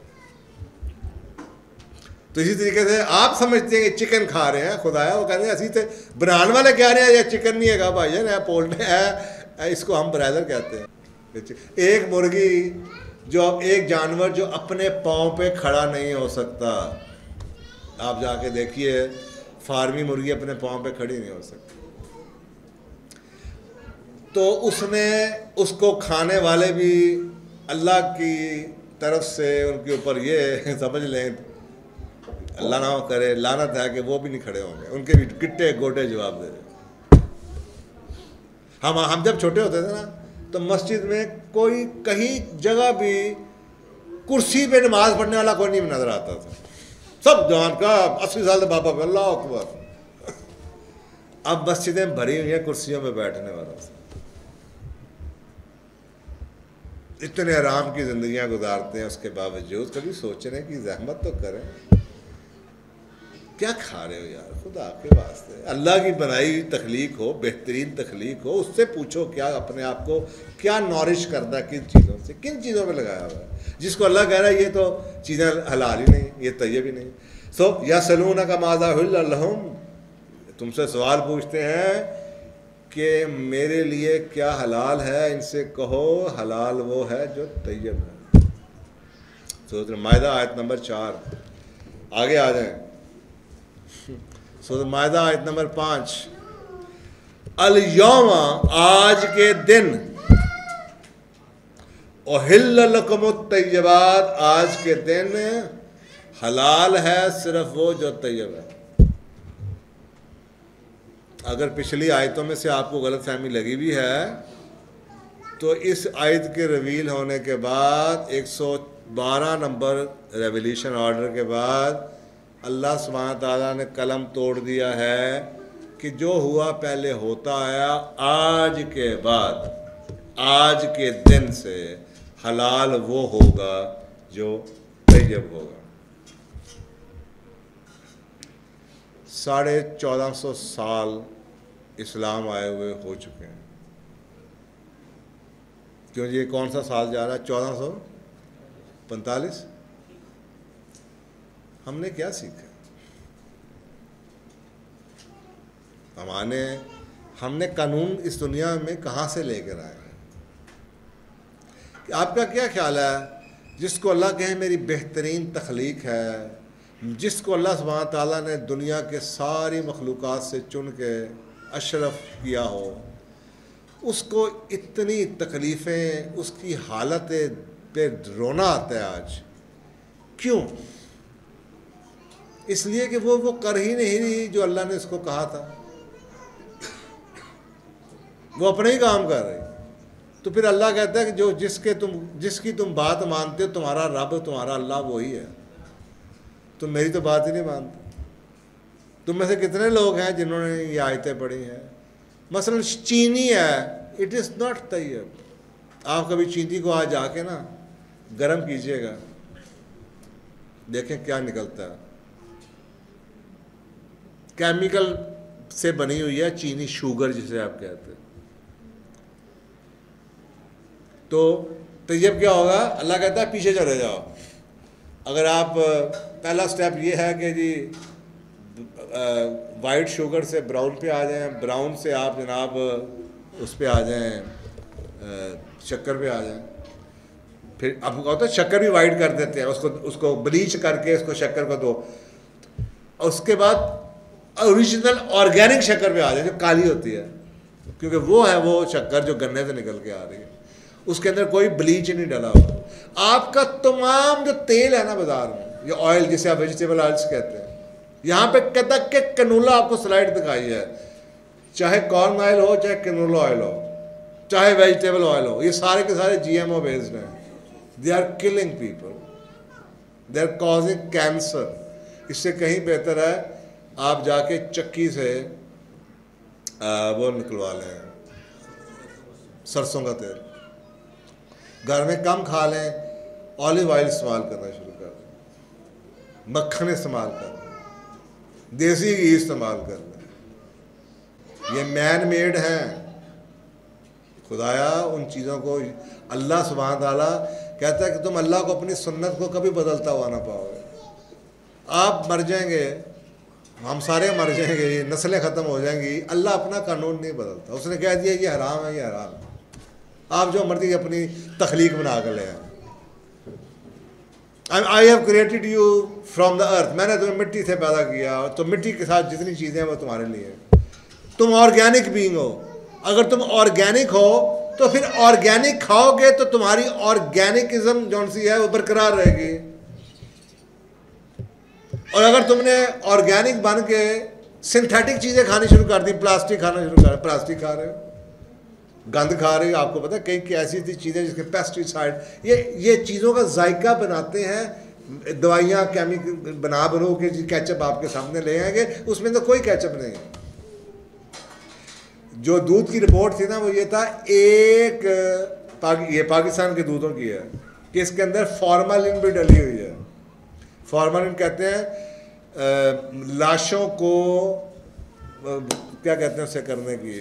A: तो इसी तरीके से आप समझते हैं कि चिकन खा रहे हैं, खुदाया वो कहते हैं असी थे बनान वाले कह रहे हैं ये चिकन नहीं है भाईजान, है पोल्ट्री है, इसको हम ब्रायलर कहते हैं। एक मुर्गी जो एक जानवर जो अपने पाँव पे खड़ा नहीं हो सकता, आप जाके देखिए फार्मी मुर्गी अपने पाँव पे खड़ी नहीं हो सकती, तो उसने उसको खाने वाले भी अल्लाह की तरफ से उनके ऊपर ये समझ लें, अल्लाह ना करे लानत है कि वो भी नहीं खड़े होंगे, उनके भी गिट्टे गोटे जवाब दे रहे। हम हम जब छोटे होते थे ना तो मस्जिद में कोई कहीं जगह भी कुर्सी पे नमाज पढ़ने वाला कोई नहीं नजर आता था, सब जान का अस्सी साल बाबा अल्लाह अकबर। अब मस्जिदें भरी हुई हैं कुर्सियों में बैठने वालों से, इतने आराम की जिंदगियां गुजारते हैं, उसके बावजूद कभी सोचने की जहमत तो करें, क्या खा रहे हो यार, खुदा के वास्ते। अल्लाह की बनाई हुई तख्लीक हो, बेहतरीन तख्लीक हो, उससे पूछो क्या अपने आप को क्या नॉरिश करता है, किन चीज़ों से, किन चीज़ों में लगाया हुआ है, जिसको अल्लाह कह रहा है ये तो चीज़ें हलाल ही नहीं, ये तैयब ही नहीं। सो या सलूना का माज़ा हुल्लहुम, तुमसे सवाल पूछते हैं कि मेरे लिए क्या हलाल है, इनसे कहो हलाल वो है जो तैयब है। सूरह माइदा आयत नंबर चार, आगे आ जाएं। सूरह माइदा आयत नंबर पाँच, अल यौमा, आज के दिन, उहिल्ल लकुमुत तय्यबात, आज के दिन हलाल है सिर्फ वो जो तैयब है। अगर पिछली आयतों में से आपको गलतफहमी लगी भी है तो इस आयत के रिवील होने के बाद एक सौ बारह नंबर रेवल्यूशन ऑर्डर के बाद अल्लाह सुब्हानहू तआला ने कलम तोड़ दिया है कि जो हुआ पहले होता आया, आज के बाद, आज के दिन से हलाल वो होगा जो तैयब होगा। साढ़े चौदह सौ साल इस्लाम आए हुए हो चुके हैं। क्यों ये कौन सा साल जा रहा है? चौदह सौ पैंतालीस। हमने क्या सीखा? हमारे हमने कानून इस दुनिया में कहाँ से लेकर आए? आपका क्या ख्याल है? जिसको अल्लाह कहे मेरी बेहतरीन तख्लीक है, जिसको अल्लाह सुब्हान ताला ने दुनिया के सारी मखलूक़ात से चुन के अशरफ किया हो, उसको इतनी तकलीफ़ें, उसकी हालत पे रोना आता है आज। क्यों? इसलिए कि वो वो कर ही नहीं रही जो अल्लाह ने उसको कहा था, वो अपने ही काम कर रही। तो फिर अल्लाह कहता है कि जो जिसके तुम जिसकी तुम बात मानते हो, तुम्हारा रब, तुम्हारा अल्लाह वही है, तुम मेरी तो बात ही नहीं मानते। तुम में से कितने लोग हैं जिन्होंने ये आयतें पढ़ी हैं? मसलन चीनी है, इट इज़ नॉट तैयब। आप कभी चीनी को आज जाके ना गर्म कीजिएगा, देखें क्या निकलता है। केमिकल से बनी हुई है चीनी, शुगर जिसे आप कहते हैं। तो तैयब क्या होगा? अल्लाह कहता है पीछे चले जाओ। अगर आप, पहला स्टेप ये है कि जी वाइट शुगर से ब्राउन पे आ जाएं, ब्राउन से आप जनाब उस पे आ जाएं, शक्कर पे आ जाएं। फिर आपको कहता है शक्कर भी वाइट कर देते हैं, उसको उसको ब्लीच करके उसको शक्कर को दो। उसके बाद ओरिजिनल ऑर्गेनिक शक्कर पे आ जाए जो काली होती है, क्योंकि वो है वो शक्कर जो गन्ने से निकल के आ रही है, उसके अंदर कोई ब्लीच नहीं डाला हुआ। आपका तमाम जो तेल है ना बाजार में, ये ऑयल जिसे आप वेजिटेबल ऑयल्स कहते हैं, यहाँ पे कहता कि कनूला आपको स्लाइड दिखाई है, चाहे कॉर्न ऑयल हो, चाहे कनूला ऑयल हो, चाहे वेजिटेबल ऑयल हो, ये सारे के सारे जीएमओ बेस्ड हैं। They are killing people, they are causing cancer. इससे कहीं बेहतर है आप जाके चक्की से आ, वो निकलवा लें सरसों का तेल, घर में कम खा लें, ऑलिव ऑयल इस्तेमाल करना शुरू कर दें, मक्खन इस्तेमाल कर लें, देसी घी इस्तेमाल कर लें। ये मैन मेड हैं। खुदाया उन चीज़ों को अल्लाह सुब्हान ताला कहता है कि तुम अल्लाह को अपनी सुन्नत को कभी बदलता हुआ ना पाओगे। आप मर जाएंगे, हम सारे मर जाएंगे, ये नस्लें ख़त्म हो जाएंगी, अल्लाह अपना कानून नहीं बदलता। उसने कह दिया ये हराम है, ये हराम है, आप जो मर्जी अपनी तख्लीक बना कर ले। I have created you from the earth, मैंने तुम्हें मिट्टी से पैदा किया, तो मिट्टी के साथ जितनी चीज़ें हैं वो तुम्हारे लिए। तुम ऑर्गेनिक बीइंग हो। अगर तुम ऑर्गेनिक हो तो फिर ऑर्गेनिक खाओगे तो तुम्हारी ऑर्गेनिकिज्म जो सी है वो बरकरार रहेगी। और अगर तुमने ऑर्गेनिक बन के सिंथेटिक चीज़ें खानी शुरू कर दी, प्लास्टिक खाना शुरू कर, प्लास्टिक खा रहे हो, गंद खा रहे हो, आपको पता है कई कई ऐसी ऐसी चीज़ें जिसके पेस्टिसाइड, ये ये चीज़ों का जायका बनाते हैं, दवाइयाँ केमिकल बना बनो के केचप आपके सामने ले आएंगे, उसमें तो कोई केचप नहीं है। जो दूध की रिपोर्ट थी ना वो ये था, एक पाकि, ये पाकिस्तान के दूधों की है कि इसके अंदर फॉर्मालिन भी डली हुई है। फॉर्मालिन कहते हैं आ, लाशों को आ, क्या कहते हैं उसे करने की,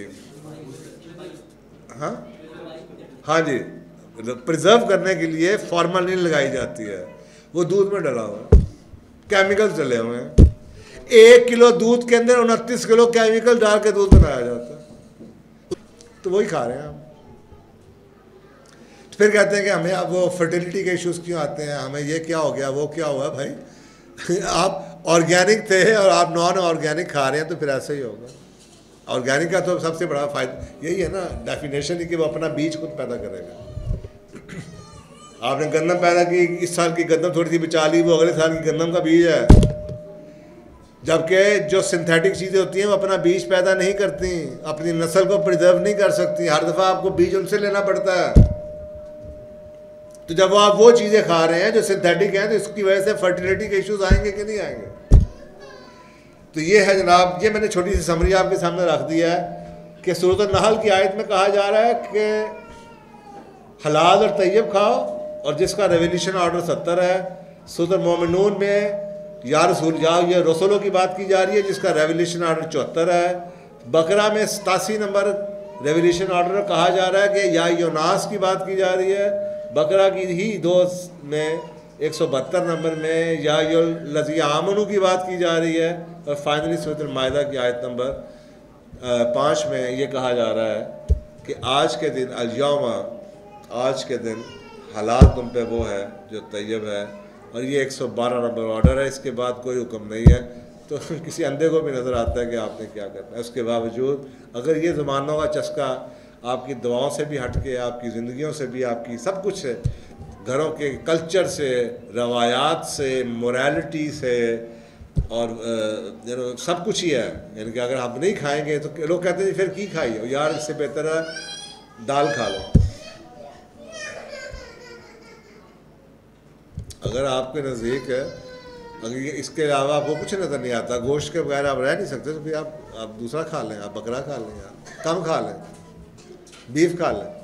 A: हाँ हाँ जी, प्रिजर्व करने के लिए फॉर्मालिन लगाई जाती है, वो दूध में डला हुआ है, केमिकल्स डले हुए हैं। एक किलो दूध के अंदर उनतीस किलो केमिकल डाल के दूध बनाया जाता है, तो वही खा रहे हैं हम। तो फिर कहते हैं कि हमें अब वो फर्टिलिटी के इश्यूज क्यों आते हैं, हमें ये क्या हो गया, वो क्या हुआ। भाई आप ऑर्गेनिक थे और आप नॉन ऑर्गेनिक खा रहे हैं, तो फिर ऐसे ही होगा। ऑर्गेनिक का तो सबसे बड़ा फायदा यही है ना, डेफिनेशन ही कि वो अपना बीज खुद पैदा करेगा। आपने गंदम पैदा की, इस साल की गंदम थोड़ी सी बचा ली, वो अगले साल की गंदम का बीज है। जबकि जो सिंथेटिक चीज़ें होती हैं वो अपना बीज पैदा नहीं करती, अपनी नस्ल को प्रिजर्व नहीं कर सकती, हर दफ़ा आपको बीज उनसे लेना पड़ता है। तो जब आप वो चीज़ें खा रहे हैं जो सिंथेटिक हैं, तो इसकी वजह से फर्टिलिटी के इश्यूज आएंगे कि नहीं आएंगे। तो ये है जनाब, ये मैंने छोटी सी समरी आपके सामने रख दिया है कि सूरत नहल की आयत में कहा जा रहा है कि हलाल और तैयब खाओ, और जिसका रेवोल्यूशन ऑर्डर सत्तर है
B: सूरह मोमिनून में या रसूल या ये रसूलों की बात की जा रही है जिसका रेवल्यूशन ऑर्डर चौहत्तर है। बकरा में सतासी नंबर रेवल्यूशन ऑर्डर कहा जा रहा है कि या योनास की बात की जा रही है। बकरा की ही दो में एक सौ बहत्तर नंबर में या लजी आमनू की बात की जा रही है। और फाइनली सूरह मायदा की आयत नंबर पाँच में ये कहा जा रहा है कि आज के दिन अल-यौमा, आज के दिन हलाल तुम पे वो है जो तैयब है। और ये एक सौ बारह नंबर ऑर्डर है, इसके बाद कोई हुक्म नहीं है। तो किसी अंधे को भी नज़र आता है कि आपने क्या करना है। उसके बावजूद अगर ये ज़मानों का चस्का आपकी दुआओं से भी हट के, आपकी ज़िंदगियों से भी, आपकी सब कुछ से, घरों के कल्चर से, रवायात से, मोरालिटी से और यू सब कुछ ही है। यानी कि अगर आप नहीं खाएंगे तो लोग कहते हैं फिर की खाइए, यार इससे बेहतर है दाल खा लो। अगर आपके नज़दीक है, अगर इसके अलावा आपको कुछ नज़र नहीं आता, गोश्त के बगैर आप रह नहीं सकते, तो फिर आप आप दूसरा खा लें, आप बकरा खा लें, आप कम खा लें, बीफ खा लें,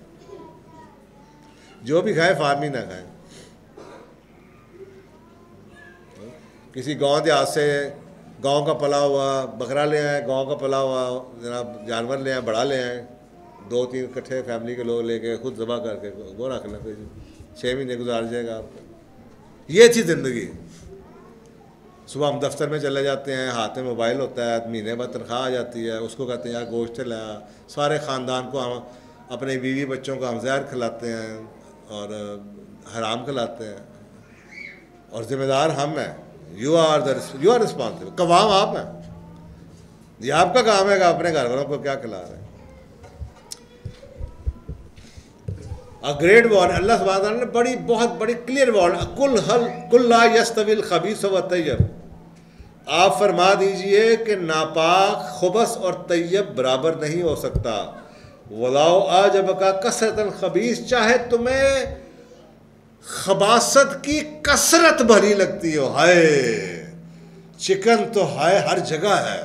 B: जो भी खाए फार्मी ना खाएं। किसी गांव देहात से गांव का पला हुआ बकरा ले आए, गांव का पला हुआ जनाब जानवर ले आए, बड़ा ले आए, दो तीन इकट्ठे फैमिली के लोग लेके खुद ज़बह करके वो रख लें, फिर छः महीने गुजार जाएगा आपको। ये थी ज़िंदगी। सुबह हम दफ्तर में चले जाते हैं, हाथ में मोबाइल होता है, महीने बाद तनख्वाह आ जाती है, उसको कहते हैं यार गोश्त लाया, सारे ख़ानदान को हम अपने बीवी बच्चों को हम जहर खिलाते हैं और हराम खिलाते हैं और ज़िम्मेदार हम हैं। You are the you are responsible, कवाम आप हैं, ये आपका काम है कि अपने घर वालों को क्या खिला रहे हैं। अ ग्रेट वार्न, अल्लाह सुब्हानहू व तआला ने बड़ी बहुत बड़ी क्लियर वार्न, कुल हल कुल ला यस्तविल खबीस व तय्यब, आप फरमा दीजिए कि नापाक खुबस और तय्यब बराबर नहीं हो सकता। वलाओ आजब का कसरतन खबीस, चाहे तुम्हें खबासत की कसरत भरी लगती हो, हाय चिकन तो हाय हर जगह है।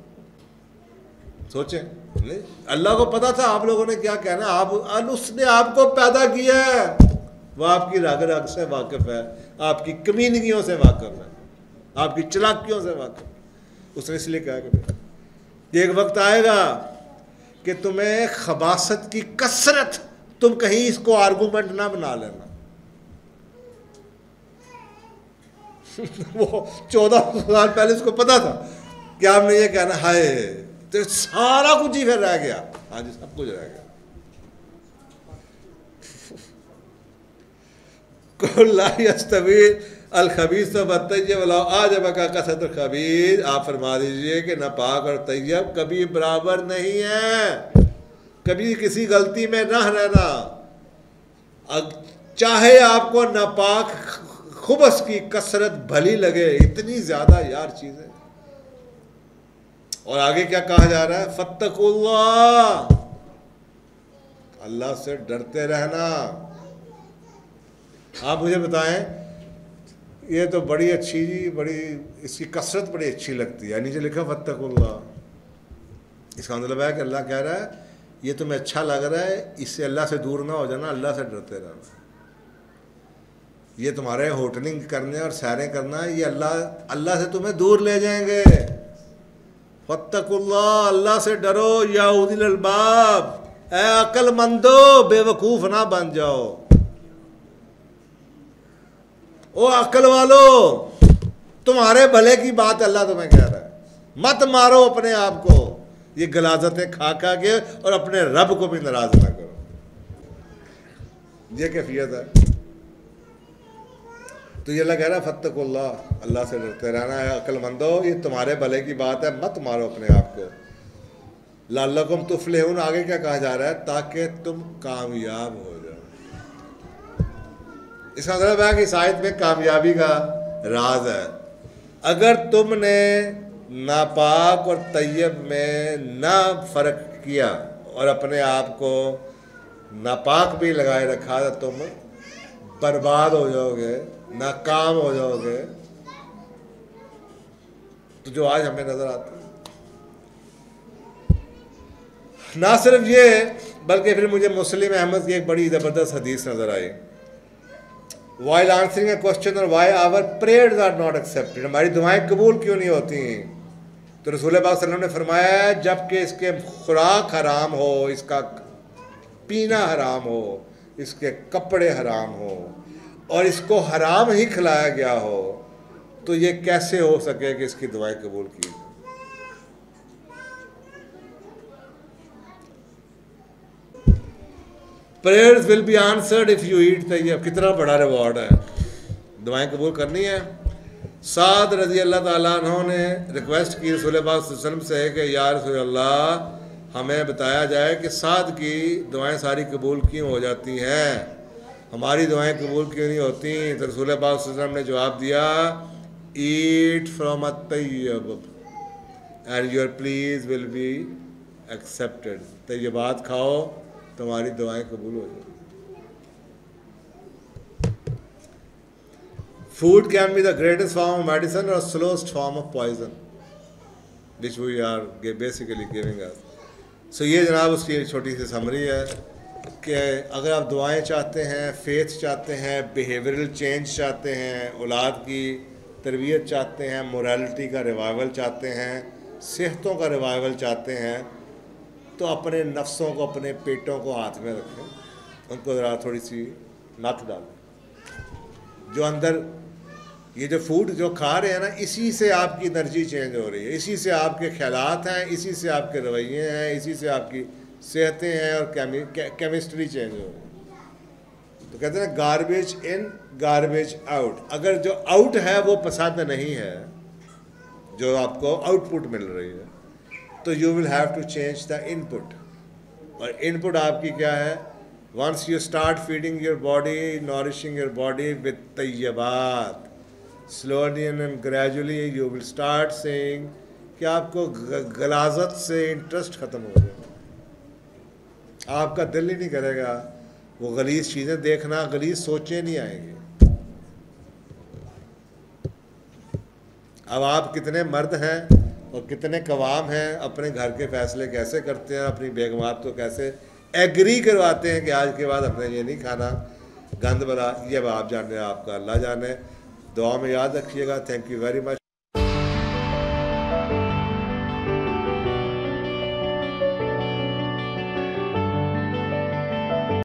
B: सोचें, अल्लाह को पता था आप लोगों ने क्या कहना, आप उसने आपको पैदा किया है, वह आपकी राग राग से वाकिफ़ है, आपकी कमीनगियों से वाकिफ़ है, आपकी चलाकियों से वाकिफ़ है। उसने इसलिए कहा कि एक वक्त आएगा कि तुम्हें खबासत की कसरत, तुम कहीं इसको आर्गूमेंट ना बना लेना। वो चौदह साल पहले उसको पता था कि आपने ये कहना, हाय तो सारा कुछ ही फिर रह गया। हाँ जी, सब कुछ रह गया। अल खबीस आज का कसरत खबीस, आप फरमा दीजिए कि नापाक और तैयब कभी बराबर नहीं है। कभी किसी गलती में ना रहना, चाहे आपको नापाक खुबस की कसरत भली लगे, इतनी ज्यादा यार चीजें। और आगे क्या कहा जा रहा है, फत्तकुल्लाह, अल्लाह से डरते रहना। आप मुझे बताएं, ये तो बड़ी अच्छी जी, बड़ी इसकी कसरत बड़ी अच्छी लगती है, नीचे लिखा फत्तकुल्लाह। इसका मतलब है कि अल्लाह कह रहा है ये तुम्हें अच्छा लग रहा है, इससे अल्लाह से दूर ना हो जाना, अल्लाह से डरते रहना। ये तुम्हारे होटलिंग करने और सैरें करना, ये अल्लाह अल्लाह से तुम्हें दूर ले जाएंगे। फत्तकुल्लाह, अल्लाह से डरो, या उदिल अलबाब, ए अक्लमंदो, बेवकूफ ना बन जाओ। ओ अक्ल वालो, तुम्हारे भले की बात अल्लाह तुम्हें कह रहा है, मत मारो अपने आप को ये गलाजतें खा खा के, और अपने रब को भी नाराज ना करो। ये कैफियत है। तो ये अल्लाह कह रहा है फत्तकुल्लाह, अल्लाह से डरते रहना है, अक्लमंदो, ये तुम्हारे भले की बात है, मत मारो अपने आप को। लअल्लकुम तुफ्लिहून, आगे क्या कहा जा रहा है, ताकि तुम कामयाब हो जाओ। इसका मतलब है कि इस आयत में कामयाबी का राज है। अगर तुमने नापाक और तैयब में ना फर्क किया और अपने आप को नापाक भी लगाए रखा, तो तुम बर्बाद हो जाओगे, नाकाम हो जाओगे। तो जो आज हमें नजर आता है, ना सिर्फ ये बल्कि फिर मुझे मुस्लिम अहमद की एक बड़ी ज़बरदस्त हदीस नजर आई वाइल आंसरिंग ए क्वेश्चन और why our prayers are not accepted, हमारी दुआएं कबूल क्यों नहीं होती? तो रसूल पाक सल्लल्लाहु अलैहि वसल्लम ने फरमाया जबकि इसके खुराक हराम हो, इसका पीना हराम हो, इसके कपड़े हराम हो और इसको हराम ही खिलाया गया हो, तो ये कैसे हो सके कि इसकी दुआएं कबूल की? Prayers will be answered if you eat तैयब, कितना बड़ा रिवॉर्ड है, दुआएं कबूल करनी है। साद रजी अल्लाह ताला अन्हु ने रिक्वेस्ट की रसूल पाक सल्लल्लाहु अलैहि वसल्लम से कि या रसूल अल्लाह हमें बताया जाए कि साद की दुआएं सारी कबूल क्यों हो जाती हैं, हमारी दुआएं कबूल क्यों नहीं होती? तो रसूल पाक सल्लल्लाहु अलैहि वसल्लम ने जवाब दिया ईट फ्रॉम अ तैयब and your pleas will be accepted, तैयबात खाओ तुम्हारी दुआएं कबूल हो जाए। Food can be the greatest form of medicine और slowest form of poison which we are basically giving us. So ये जनाब उसकी एक छोटी सी समरी है कि अगर आप दुआएं चाहते हैं, फेथ चाहते हैं, बिहेवियरल चेंज चाहते हैं, औलाद की तरबियत चाहते हैं, मोरालिटी का रिवाइवल चाहते हैं, सेहतों का रिवाइवल चाहते हैं, तो अपने नफ्सों को, अपने पेटों को हाथ में रखें, उनको ज़रा थोड़ी सी नथ डालें। जो अंदर ये जो फूड जो खा रहे हैं ना, इसी से आपकी एनर्जी चेंज हो रही है, इसी से आपके ख्यालात हैं, इसी से आपके रवैये हैं, इसी से आपकी सेहतें हैं और केमी केमिस्ट्री चेंज हो रही है। तो कहते हैं गार्बेज इन गार्बेज आउट। अगर जो आउट है वो पसंद नहीं है, जो आपको आउटपुट मिल रही है, तो you will have to change the input. और इनपुट आपकी क्या है? Once you start feeding your body, nourishing your body with तैयबात, slowly and gradually you will start saying कि आपको गलाजत से इंटरेस्ट ख़त्म हो जाएगा, आपका दिल ही नहीं करेगा वो गलीज़ चीज़ें देखना, गलीज़ सोचें नहीं आएंगी। अब आप कितने मर्द हैं और कितने कवाम हैं, अपने घर के फैसले कैसे करते हैं, अपनी बेगमात को कैसे एग्री करवाते हैं कि आज के बाद हमने ये नहीं खाना गंद भरा, ये अब आप जाने, आपका अल्लाह जाने। दुआ में याद रखिएगा। Thank you very much.